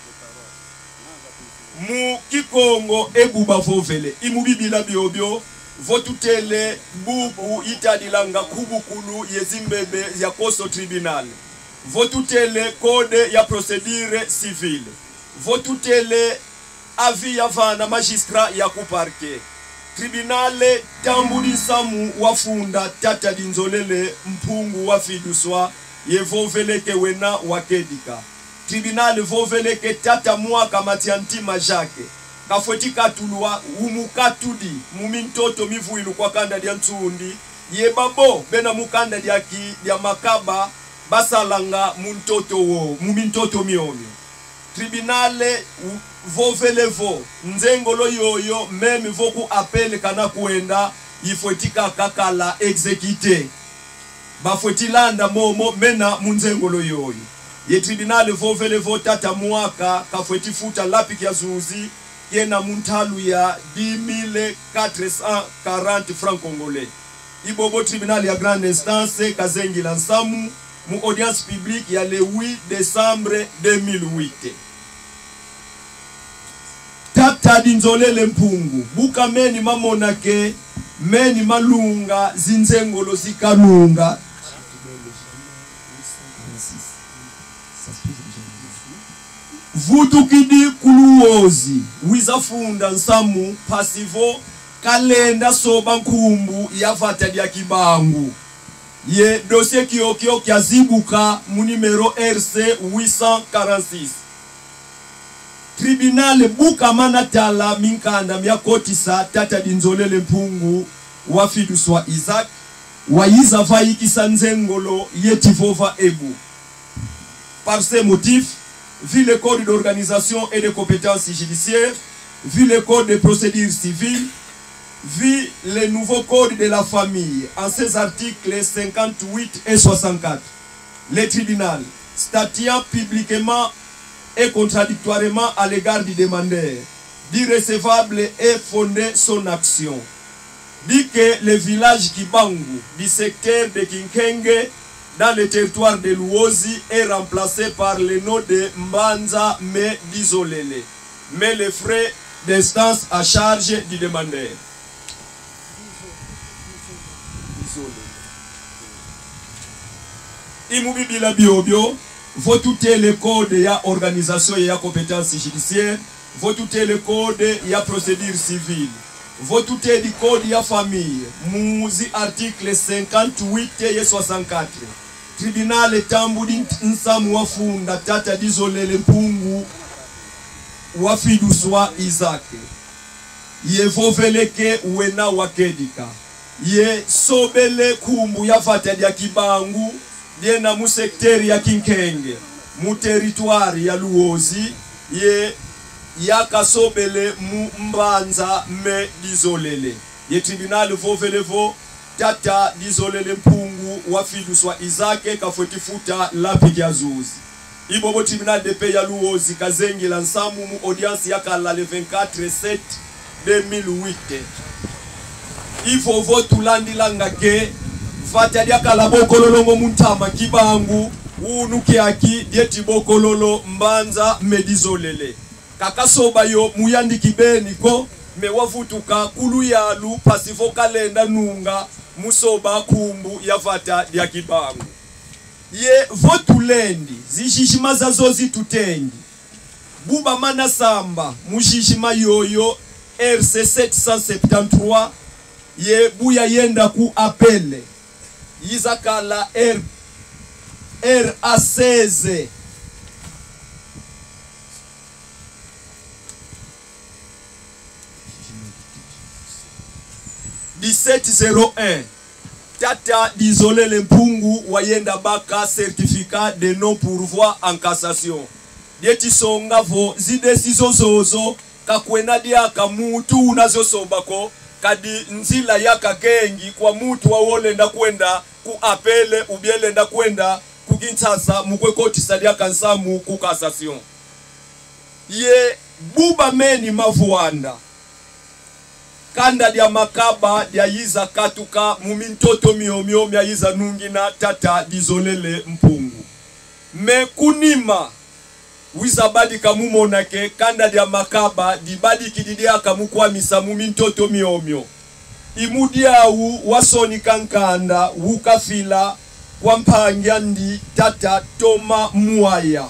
Mu kikongo ebuba vovele imubibila biobio votutele bubu itadilanga kubukulu yezimbebe ya koso tribunal votutele code ya procédure civile votutele avis ya vana magistrat ya kuparke tribunale tambudi samu wafunda tata dinzolele mpungu wafiduswa yevoveleke wena wakedika tribunale voveleke tata mwaka Matiantima Jacques kafweti katulwa umukatudi mumintoto mivuilu kwa kanda dia Ntsundi yebabo bena mukanda dia makaba basalanga muntoto wo mumintoto miomi tribunale vovelevo nzengolo yoyo meme voku appel kana kuenda ifwetika kakala exécuté bafwetilanda momo mena munzengolo yoyo ye tribunal vovelevo tata mwaka kafweti futa lapi kia zuzi yena muntalu ya 10,440 francs congolais ibobo tribunal ya grande instance kazengi la nsamu mu audience publique ya le 8 décembre 2008 tata dinzolele mpungu buka meni mamonake meni malunga zinzengolo zikalunga vutukidi kuluozi wizafunda nsamu pasivo kalenda soba nkumbu yavata dia kibangu ye dossier kiokio kia zibuka mu numero RC 846 tribunal buka manatala minkanda myakotisa tata dinzolele mpungu wafiduswa Isaac wayiza vaikisa nzengolo yetivova ebu par ces motifs vu le code d'organisation et de compétences judiciaires, vu le code de procédure civile, vu le nouveau code de la famille en ses articles 58 et 64, le tribunal, statuant publiquement et contradictoirement à l'égard du demandeur, d'irrécevable et fondé son action, dit que le village Kibangu du secteur de Kinkenge dans le territoire de Luozi est remplacé par le nom de Mbanza Me Dizolele. Mais les frais d'instance à charge du demandeur. Imubibila biobio, vous tout le code ya organisation et ya compétence judiciaire, vous tout le code ya procédure civile, vous tout le code ya famille, mouzi article 58 et 64. Tribunal tambudi nsamu wafunda tata Dizolele Mpungu wafiduswa Isaac. Ye voveleke wena wakedika. Ye sobele kumbu ya fata ya Kibangu. Ye na mu sekteri ya Kinkenge. Mu territoire ya Luozi. Ye yakasobele mu Mbanza Me Dizolele. Ye tribunal vovelevo tata Dizolele Mpungu wafiduswa Isaac kafwetifuta lapiki ya zuzi. Ibobo tribunal de paix ya Luozi kazengi la nsamu mu audience ya kala le 24/7/2008. Ifo votu landi langake vata dia kala bokololongo muntama Kibangu unuki aki dieti bokololo Mbanza Me Dizolele. Kakasoba yo muyandi kibeni ko me wavutuka kulu yalu pasifo kalenda nunga musoba kumbu ya vata dia Kibangu. Ye votulendi zishishima zazo zitutendi buba mana samba mushishima yoyo RC 773 ye buya yenda ku apele yizakala RA16 1701 tata Dizolele Mpungu wayenda baka certificat de non-pourvoi en cassation. Dieti songa vo zidesizo zozo kakwena diaka mutu unazo sobako kadi nzila yaka kengi kwa mutu wawolenda kwenda ku apele ubielenda kwenda kukintsasa mukwe koti sadiaka nsamu ku cassation. Ye buba meni mavuanda kanda dia makaba dia yiza katuka mumintoto miomio mya yiza nungina tata Dizolele Mpungu. Me kunima wizabadi kamumonake kanda dia makaba dibadi kididia kamukwamisa mumintoto miomio. Imudia wasoni kankanda wukafila kwa mpangyandi tata Toma Muaya.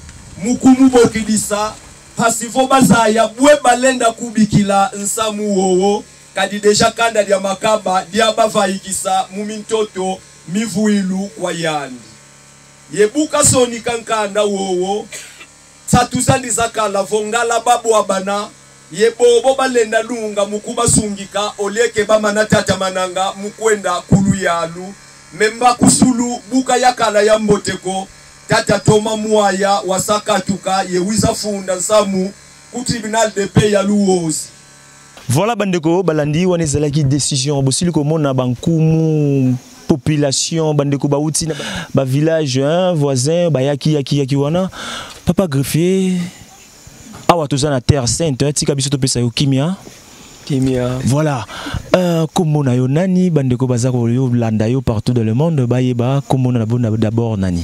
Mukumubokidisa pasivo bazaya bwe balenda kubikila nsamu wowo kadi deja kanda dia makaba dia bavaikisa mumintoto mivuilu kwa yandi. Yebuka soni kankanda wowo satuzandi zakala vongala babu abana yebobo balenda lunga mukuba sungika oleke bamana tata mananga mukwenda kulu yalu memba kusulu buka yakala ya mboteko tata Toma Muaya wasakatuka yewiza funda nsamu ku tribunal de paix ya Luozi. Voilà bandeko balandi wanezala ki décision bosili komona bankumu population bandeko bauti na ba village voisin yaki wana papa greffier awa tozana terre sainte tika biso to pesa yo kimia voilà komona yo nani bandeko bazako yo landa yo partout dans le monde bayeba komona d'abord nani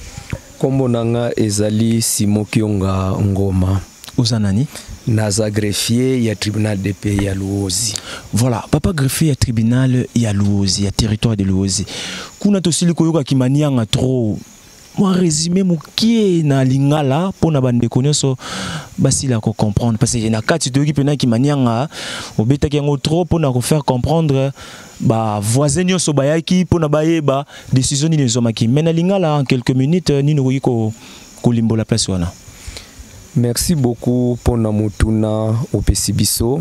komonanga ezali Simon Kionga Ngoma Ozanani naza greffier ya tribunal de paix ya Luozi. Voilà, papa greffier ya tribunal ya Luozi, ya territoire de Luozi. Kuna tosili koyoka kimanianga trop. Moi résumé mukie na lingala pona bandeko nyonso basila ko comprendre parce que na kati toyoki pena kimanianga obeta kengo trop pona ko faire comprendre ba voisin nyonso bayaki pona bayeba décision ni nezomaki. Mais na lingala en quelques minutes ni nokoki ko limbola place wana. Merci beaucoup pour Namutuna Opesibiso.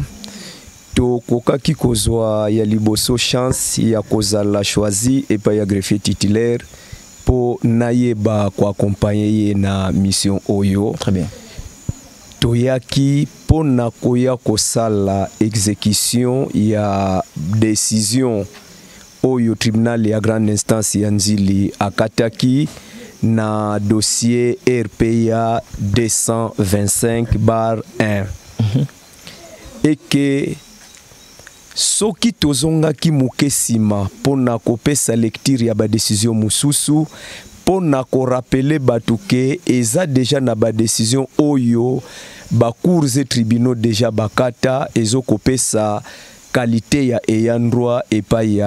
To kokaki kozwa ya liboso chance ya kozala choisi et pas ya greffier titulaire pour nayeba ko accompagner na mission oyo. Très bien. Toyaki pour na koya kosala exécution ya décision oyo tribunal ya grande instance ya Nzili akataki na dossier RPA 225/1 et que soki tozongaki moke nsima mpona kopesa lecture ya badesizio mosusu mpona korapele bato ke eza deja na badesizio oyo bacours et tribunaux deja bakata ezokopesa qualité ya ayant droit epai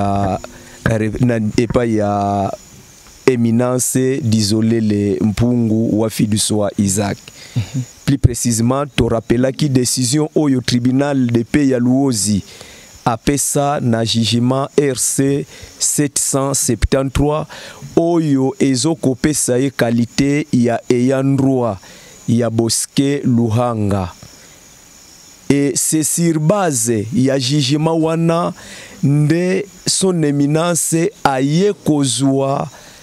ya éminence d'Isolele Mpungu wa Fiduswa Isaac. Plus précisément, to rappelaki décision oyo tribunal de paix ya Luozi apesa na jugement RC 773 oyo ezokopesa ye qualité ya ayant droit ya Bosquet Luhanga. Et c'est sur base ya jugement wana nde son éminence aye kozwa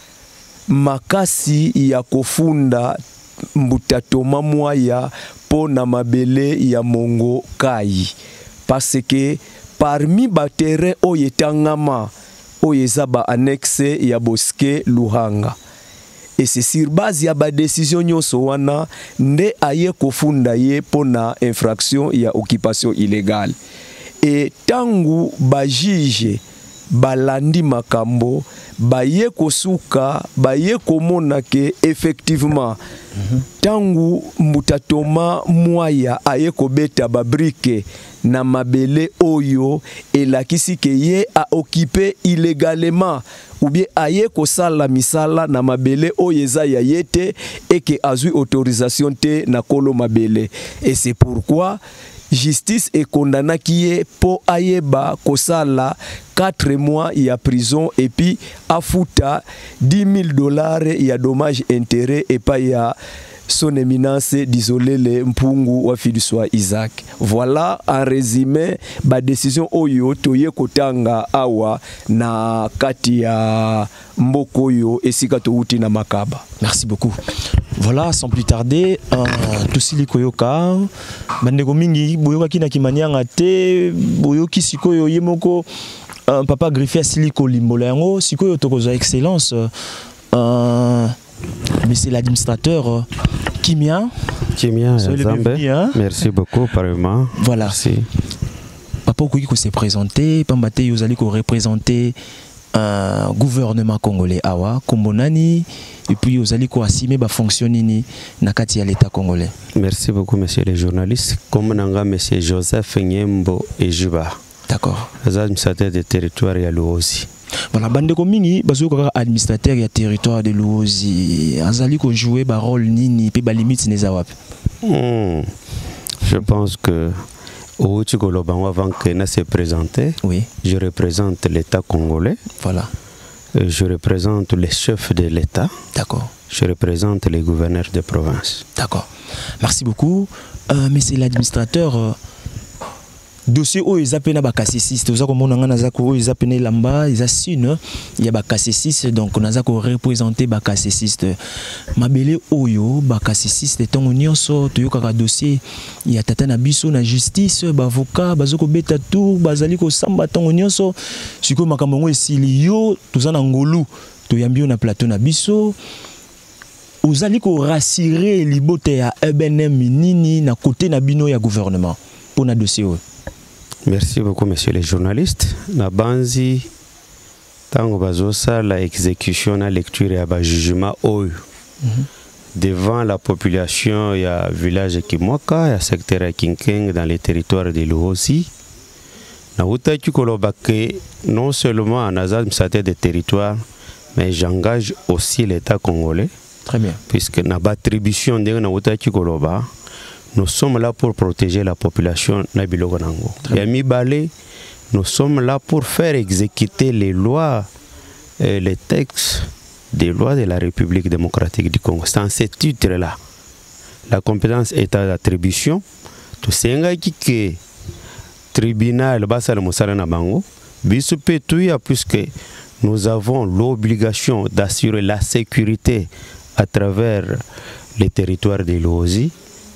makasi ya kofunda Mbutatoma Mwaya po na mabele ya Mongo Kai. Parce que parmi batere oyetangama oyezaba annexe ya Bosquet Luhanga. Et c'est sur base ya ba décision nyonso wana nde aye kofunda ye po na infraction ya occupation illégale. Et tangu ba juge balandi makambo baye kosuka baye komona ke effectivement tangu Mbutatoma Mwaya aye kobeta babrike na mabele oyo elakisi ke ye a occupé illégalement ou bien aye kosala misala na mabele oyo eza ya yete et que azui autorisation te na kolo mabele. Et c'est pourquoi justice est condamné qui est pour ayeba kosala 4 mois ya prison et puis afuta $10,000 ya dommage intérêt et pas ya son éminence d'Isolele Mpungu wa Fiduswa Isaac. Voilà en résumé ba décision oyo toye kotanga awa na kati ya mboko yo esika touti na makaba. Merci beaucoup. Voilà, sans plus tarder, Tosili Koyoka, Bandeko Mingi, Boyoka Kina Kimanyanga te, Boyoki Sikoyo Yemoko, Papa Griffé Siliko Limbolango, Sikoyo Tokozo Excellence, mais c'est l'administrateur Kimia. Kimia, merci beaucoup, apparemment. Voilà. Merci. Papa Okoki s'est présenté, Pambate Yozali ko représenté un gouvernement congolais awa Kombonani et puis aux alliés assumer ba fonctionner na kati ya l'état congolais. Merci beaucoup monsieur les journalistes. Comme nanga monsieur Joseph Nyembo et Juba. D'accord. Administrateur de territoire ya Luozi. Voilà, Bandeko Mingi bazoka administrateur ya territoire de Luozi. Azali ko jouer ba rôle nini pe ba limite neza wapi. Je pense que au avant que ne se présente, oui. Je représente l'État congolais. Voilà. Je représente les chefs de l'État. D'accord. Je représente les gouverneurs de province. D'accord. Merci beaucoup. Mais c'est l'administrateur. Dossier où ils appellent ba cassessiste, vous avez comme on a zako ils appellent lamba, ils assinent il y a ba cassessiste donc on a zako représenter ba cassessiste. Mabele oyo ba cassessiste tant nyonso to yoka dossier il y a tata na biso na justice ba avocat bazoko beta tour bazali ko samba tant nyonso siko makambo esili yo tozana ngolu to yambio na plateau na biso ozali ko rassurer libote ya EBNM nini na côté na bino ya gouvernement pour na dossier. Merci beaucoup, messieurs les journalistes. Na banzi, tango bazosa la exécution na lecture ya ba jugement oyo. Devant la population ya village Kimwaka, ya secteur ya Kinkeng dans les territoires de Luozi. Na utaki kolobake non seulement en azad msate des territoires, mais j'engage aussi l'État congolais. Très bien. Puisque na attribution de na utaki koloba. Nous sommes là pour protéger la population Nabilogonango. Nous sommes là pour faire exécuter les lois, les textes des lois de la République démocratique du Congo. C'est en ce titre-là. La compétence est à l'attribution. Tout ce que tribunal Basal Moussala Bango, puisque nous avons l'obligation d'assurer la sécurité à travers les territoires de l'Ozi.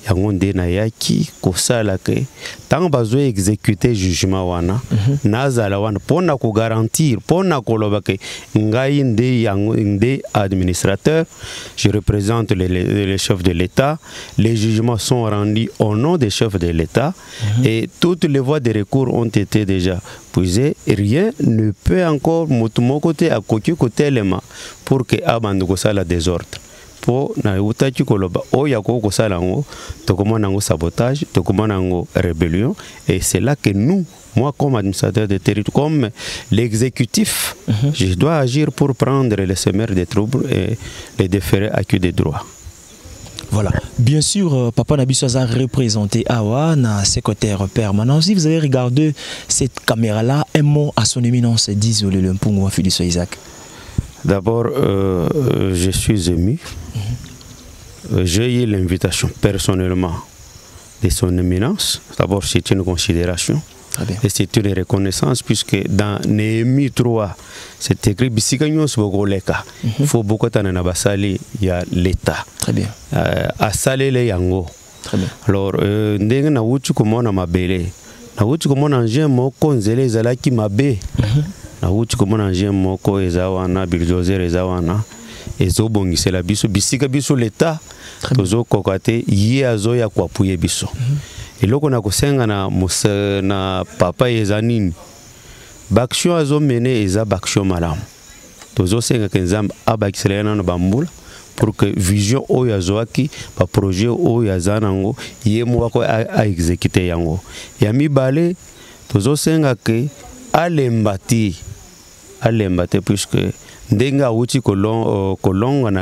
yango nde na yaki kosala ke tant bazo exécuter jugement wana nazala wana pona ko garantir pona koloba ke ngai nde yango nde administrateur, je représente les chefs de l'État, les jugements sont rendus au nom des chefs de l'État et toutes les voies de recours ont été déjà puisées, rien ne peut encore mon côté à côté élément pour que abandonne kosala désordre. Po na utaki koloba oya ko kosala ngo tokomona ngo sabotage tokomona ngo rébellion et c'est là que nous, moi comme administrateur de territoire, comme l'exécutif, je dois agir pour prendre les semeurs des troubles et les déférer à qui des droits. Voilà. Bien sûr, Papa Nabiso a représenté Awa, na secrétaire permanent. Si vous avez regardé cette caméra-là, un mot à son éminence, désolé le Mpungu Filiso Isaac. D'abord, je suis ému. J'ai eu l'invitation personnellement de son éminence. D'abord, c'est une considération. Et c'est une reconnaissance puisque dans Néhémie 3, c'est écrit Bisikanyos Bogoleka. Il faut beaucoup de basali, il y a l'État. Très bien. À Salé les Yango. Très bien. Alors, ndenge na wutu komona mabele. Na wutu komona nje moko nzele zalaki mabe. Na wutu komona nje moko ezawana bildozer ezawana. Ezobongisela biso bisika biso l'État. Tozo kokate ye azo ya kwapuye biso. Eloko na kosenga na papa ezanini. Baksho azo mene eza baksho malamu. Tozo senga kenzamba abakisela na bambula pour que vision oyo azoaki ba projet oyo azanango ye mwako a exécuter yango. Ya mibale tozo senga ke alembate puisque ndenga uti kolonga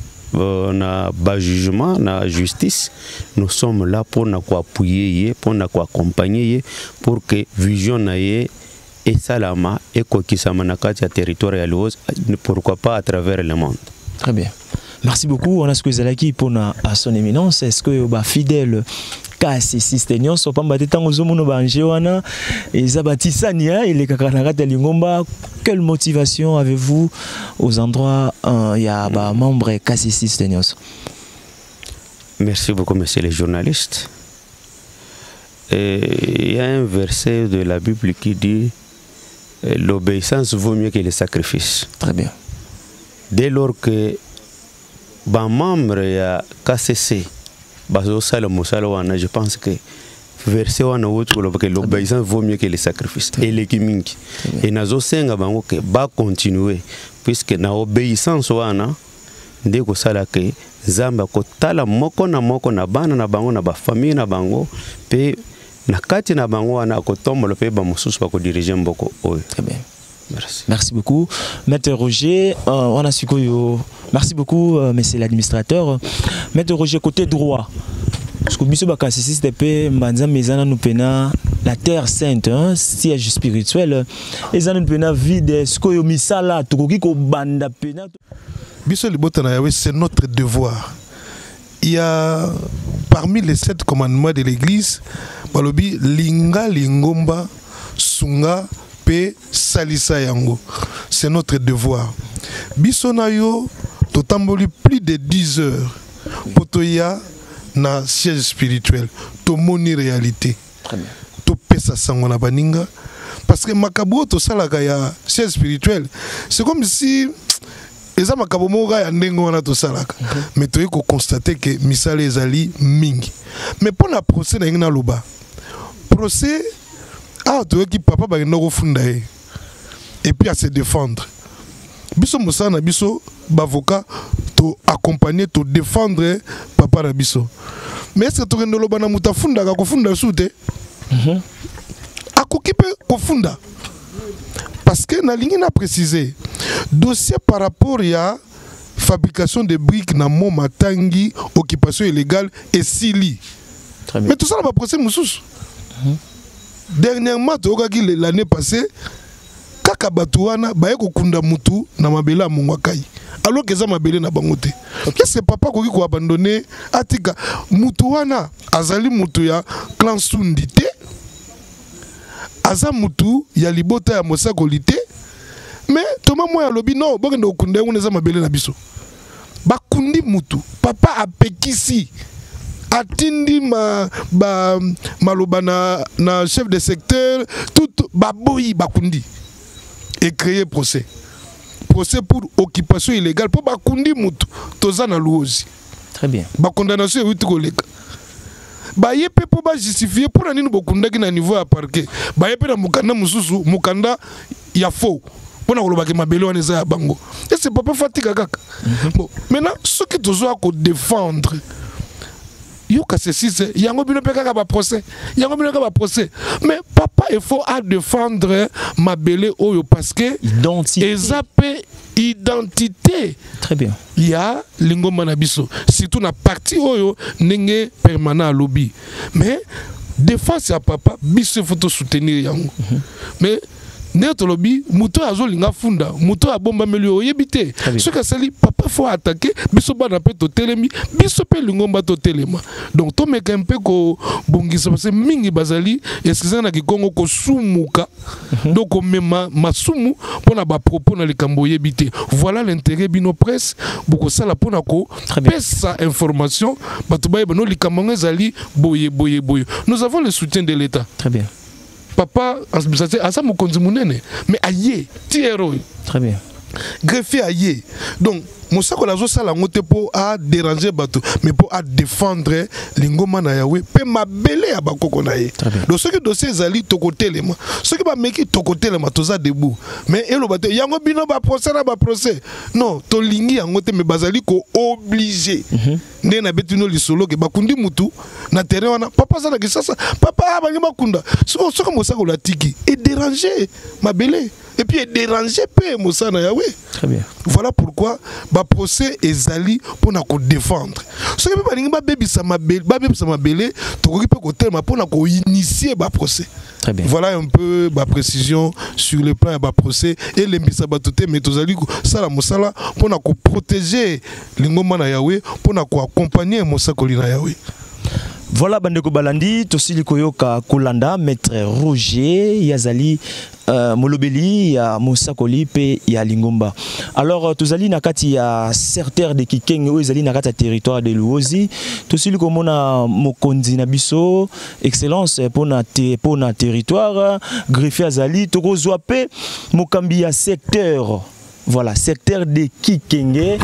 na bas jugement na justice, nous sommes là pour nous appuyer, pour nous accompagner, pour que vision naie et salama et kokisama na kati ya territoire ya Luoz, pourquoi pas à travers le monde. Très bien. Merci beaucoup. On a ce que Zalaki pour à son éminence. Est-ce que fidèle kasi systénion so pamba tetango zomono banjewana et zabatisania et les kakanagata lingomba. Quelle motivation avez-vous aux endroits il y a membres kasi systénion? Merci beaucoup, monsieur les journalistes. Il y a un verset de la Bible qui dit l'obéissance vaut mieux que le sacrifice. Très bien. Dès lors que les membres de KCC, je pense que verset l'obéissance vaut mieux que le sacrifice. Et les kimingi. Et nazo senga bango que ba continuer puisque na obéissance wana ndeko sala ke zamba ko tala moko na bana na bango na ba famille na bango pe na kati na bango wana ko tombo pe ba mususu ba ko diriger mboko oyo. Très bien. Merci. Merci beaucoup. Maître Roger, on a su que merci beaucoup, monsieur l'administrateur. Maître Roger, côté droit, parce que monsieur Bakassi, c'était Mbanza Mezana nous pena la terre sainte, siège spirituel, et ça nous pena vide, ce que misala, tout qui ko banda pena. Biso libotana yawe, c'est notre devoir. Il y a parmi les 7 commandements de l'Église, balobi linga lingomba sunga pe salisa yango. C'est notre devoir. Bisonayo totamboli plus de 10 heures. Potoya na siège spirituel. To moni réalité. Très bien. To pesa sango na baninga. Parce que makabo to salaka ya siège spirituel. C'est comme si eza makabo moga ya ndengo wana to salaka. Mais to yeko constater que misale ezali mingi. Mais pour la procès na ngina loba. Procès tu qui papa ba no funda et puis à se défendre. Biso musana biso bavocat to accompagner to défendre papa na biso. Mais est-ce que to ngendo loba na muta funda ka ko funda soute? Akokipe ko funda. Parce que na ligne na préciser dossier par rapport à fabrication de briques na mo matangi occupation illégale et sili. Mais tout ça va procès mususu. Dernièrement, l'année passée, kaka batuana baye kokunda mutu na mabela mongwakai. Alors que ça mabele na bangote. Qu'est-ce que papa koki ko abandonner atika mutuana azali mutu ya clan Sundité. Aza mutu ya libota ya mosakolité. Mais Thomas moi lobi non, bokende okunda ngone za mabele na biso. Bakundi mutu, papa apekisi atindi maloba na chef de secteur tout baboyi bakundi et créer procès pour occupation illégale pour bakundi mutu toza na luozi. Très bien. Ba condamnation est koleka. Ba yepe pour ba justifier pour nani bokunda ki na niveau à parquet. Ba yepe na mukanda mususu mukanda ya faux. Pour na koloba ke mabelo wana eza ya bango. Et c'est pas fatigue kaka. Bon, maintenant ce qui doit ko défendre yoka ceci c'est yango bino peka ba procès. Yango bino ba procès. Mais papa il faut à défendre mabele oyo parce que identité. Très bien. Il y a l'ingoma na biso surtout na partie oyo nenge permanent à lobby. Mais défense à papa biso faut soutenir yango. Mais Neto lobby, muto azolinga funda, muto abomba melio yebite. Ce que sali papa faut attaquer, biso bana pe to telemi, biso pe lingomba to telema. Donc to meka un peu ko bongisa parce que mingi bazali, excusez na kikongo ko sumuka. Donc on mema masumu pona ba propos na likambo yebite. Voilà l'intérêt bino presse, boko sala pona ko pesa information, batu baye bano likambo ngezali boye. Nous avons le soutien de l'État. Très bien. Papa, asa mokonzi munene, mais aye, ti héros. Très bien. Greffier aye. Donc, mosako la zo sala ngote pour à déranger bateau, mais pour à défendre l'ingoma na yawe, pe mabele ya bakoko na ye. Donc ce que dossier zali to côté les ma, ce qui va meki to côté les ma toza debout. Mais elo bateau, yango bino ba procès. Non, to lingi yangote me bazali ko obligé. Né na betino lisolo ke bakundi mutu na terrain wana papa za na kisasa papa ba ngima kunda. Ce que mosako la tiki et déranger mabele. Et puis déranger peu Moussana Yahweh. Très bien. Voilà pourquoi ba procès ezali pour na ko défendre. Ce que ba ninga baby sama belé, to ko pe ko tema pour na ko initier ba procès. Très bien. Voilà un peu ma précision sur le plan de procès et les mbisa batoté mais tozali sala mosala pour na ko protéger l'ingoma na Yahweh, pour na ko accompagner Mosakoli na Yahweh. Voilà Bandeko Balandi, tosili koyoka Kolanda, maître Roger, Yazali, Molobeli, ya Mosakoli, pe ya Lingomba. Alors, tozali nakati ya certains de Kikeng, ezali nakati ya territoire de Luozi, tosili komona Mokonzi na biso, excellence pour na territoire, greffier Azali, toko zoape, Mokambi ya secteur. Voilà, secteur de Kikenge.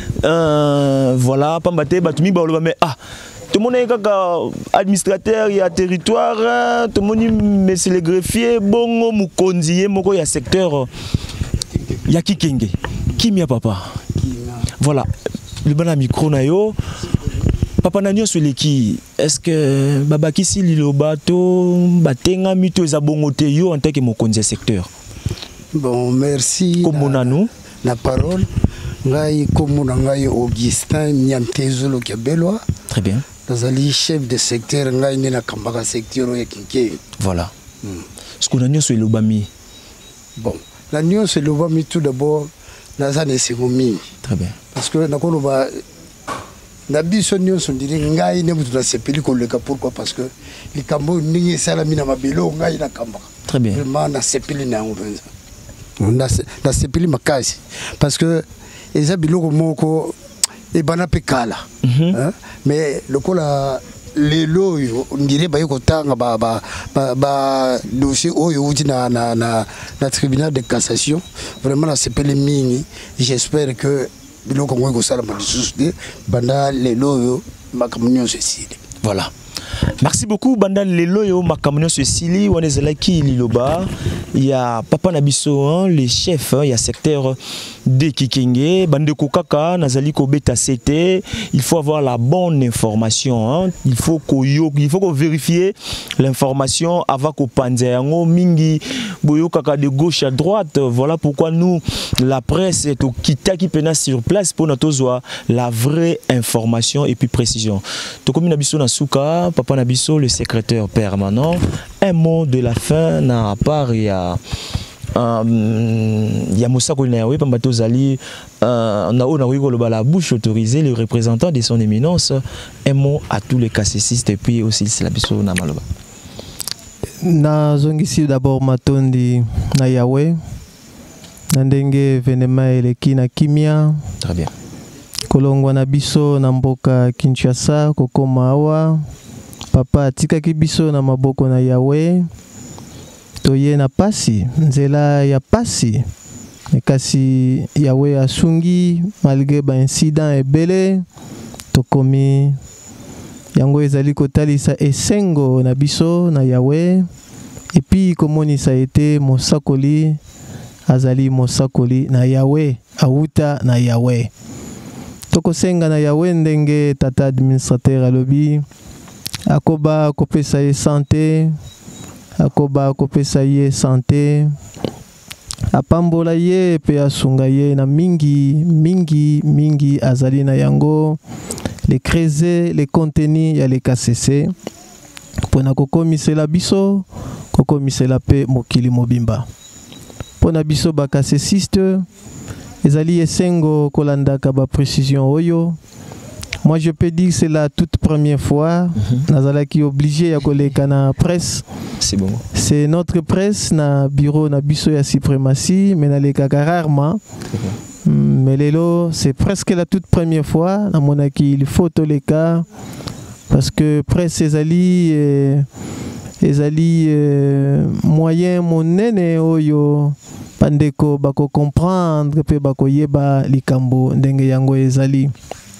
Voilà, pambate, batumi baoloba mais tout le monde est administrateur, il y a territoire, tout le monde monsieur le greffier, bongo mukonzi, moko il y a secteur, il y a Kikenge. Kimia papa. Voilà, le bon micro na yo. Papa nanyo sur qui est-ce que baba kisi lilo bato batenga mito za bongote yo en tant que mukonzi secteur. Bon, merci. Comme nous la parole. Ngai komuna ngai Augustin Nyantezolo Kiabelwa. Très bien. Nazali chef de secteur ngai nina kambaka secteur ya Kinke. Voilà. Ce qu'on a dit sur l'Obami. Bon, la nuance sur l'Obami tout d'abord nazane segomi. Très bien. Parce que nakolo ba nabiso nuance on dirait ngai ne mutu na sepeli ko leka pourquoi parce que les kambo ningi sala mina mabelo ngai na kambaka. Très bien. Vraiment na sepeli na ngovenza. Na sepeli makasi parce que eza biloko moko et bana pekala mais le kola lelo on dirait ba yokotanga ba dossier oyo uti na tribunal de cassation vraiment na sepeli mingi j'espère que biloko ngoko sala ma disude banda lelo yo makamunyo ceci. Voilà. Merci beaucoup Bandal Leloyo Makamunyo Cecily Wanezalaki Liloba. Il y a Papa Nabiso, le chef, il y a secteur de Kikenge, Bandeko Kaka, Nazali Kobeta CT. Il faut avoir la bonne information. Il faut qu'on vérifie l'information avant qu'on panzeango mingi boyo kaka de gauche à droite. Voilà pourquoi nous, la presse est au Kitaki Pena sur place pour notre la vraie information et puis précision. Tokomi Nabiso Nasuka, Papa Nabiso, le secrétaire permanent. Un mot de la fin, à part il y a Moussa Kolinayawe, Pambato Zali, on a la bouche autorisée, le représentant de son éminence. Un mot à tous les cassessistes et puis aussi c'est la biso Namaloba. Na zongisi d'abord matondi na Yahweh, na ndenge venema eleki na kimia. Très bien. kolongwa na biso na mboka Kinshasa kokoma awa papa atikaki biso na maboko na Yawe toye na pasi nzela ya pasi kasi Yawe asungi malgré ba incident ebele tokomi yango ezali kotalisa esengo na biso na Yawe epi komonisa ete mosakoli azali mosakoli na Yawe auta na Yawe tokosenga na Yawe ndenge tata administrateur alobi akoba kopesa ye santé akoba kopesa ye santé apambola ye pe asunga ye na mingi azali na yango les creuser les contenus ya les KCC pona kokomisela biso kokomisela pe mokili mobimba pona biso ba KCCiste ezali esengo kolandaka ba précision oyo. Moi je peux dire que c'est la toute première fois nazalaki obligé ya koleka na presse. C'est bon. C'est notre presse na bureau na biso ya suprématie mais nalekaka rarement. Mais lelo c'est presque la toute première fois na monaki il faut toleka parce que presse ezali moyen monene oyo pandeko bako comprendre pe bako yeba likambo ndenge yango ezali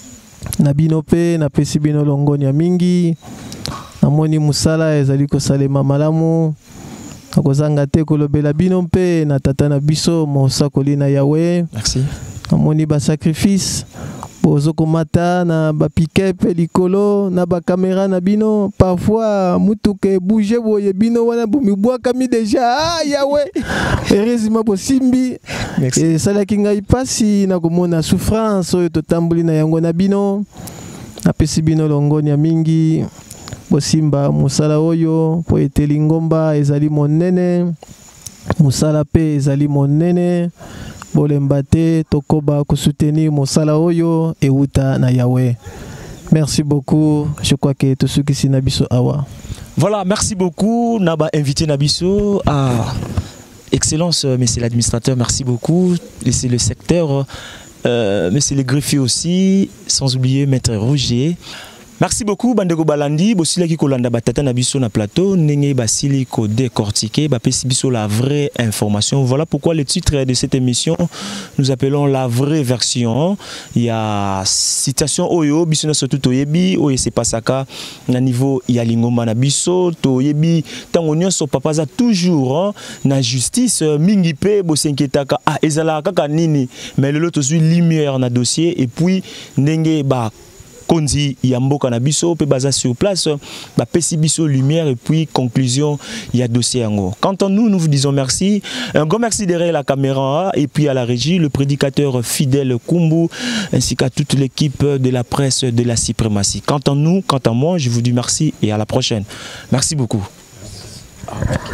na bino pe na pesi bino longoni ya mingi namoni musala ezali kosalema malamu akozanga te kolobela bino pe na tata na biso mosakoli na Yawe. Merci. Namoni ba sacrifice bozo komata na ba pick-up likolo na ba caméra na bino parfois mutuke bouger boye bino wana bomibwa kami déjà Yawe heureusement bosimbi et sala kinga ipasi na komona souffrance oyo totambuli na yango na bino na pesi bino longoni ya mingi bosimba musala oyo po eteli ngomba ezali monene musala pe ezali monene bolembate tokoba kusoutenir mosala oyo euta na Yawe. Merci beaucoup. Je crois que tout ce qui s'est nabiso awa. Voilà, merci beaucoup. Naba invité Nabiso à Excellence, monsieur l'administrateur, merci beaucoup. C'est le secteur, monsieur le greffier aussi, sans oublier Maître Roger. Merci beaucoup Bandego Balandi, bosila ki kolanda batata na biso na plateau, nenge basili ko décortiquer, ba pesi biso la vraie information. Voilà pourquoi le titre de cette émission nous appelons la vraie version. Il y a citation oyo biso na surtout toyebi oyo c'est pas saka na niveau ya lingoma na biso toyebi tango nyonso papa za toujours na justice mingi pe bosenketaka ezala kaka nini mais le lot aussi lumière na dossier et puis ndenge ba Kondi Yamboka na biso pe baza sur place ba pesi biso lumière et puis conclusion il y a dossier yango. Quant à nous vous disons merci, un grand merci derrière la caméra et puis à la régie le prédicateur fidèle Kumbu ainsi qu'à toute l'équipe de la presse de la suprématie. Quant à nous, quant à moi, je vous dis merci et à la prochaine. Merci beaucoup.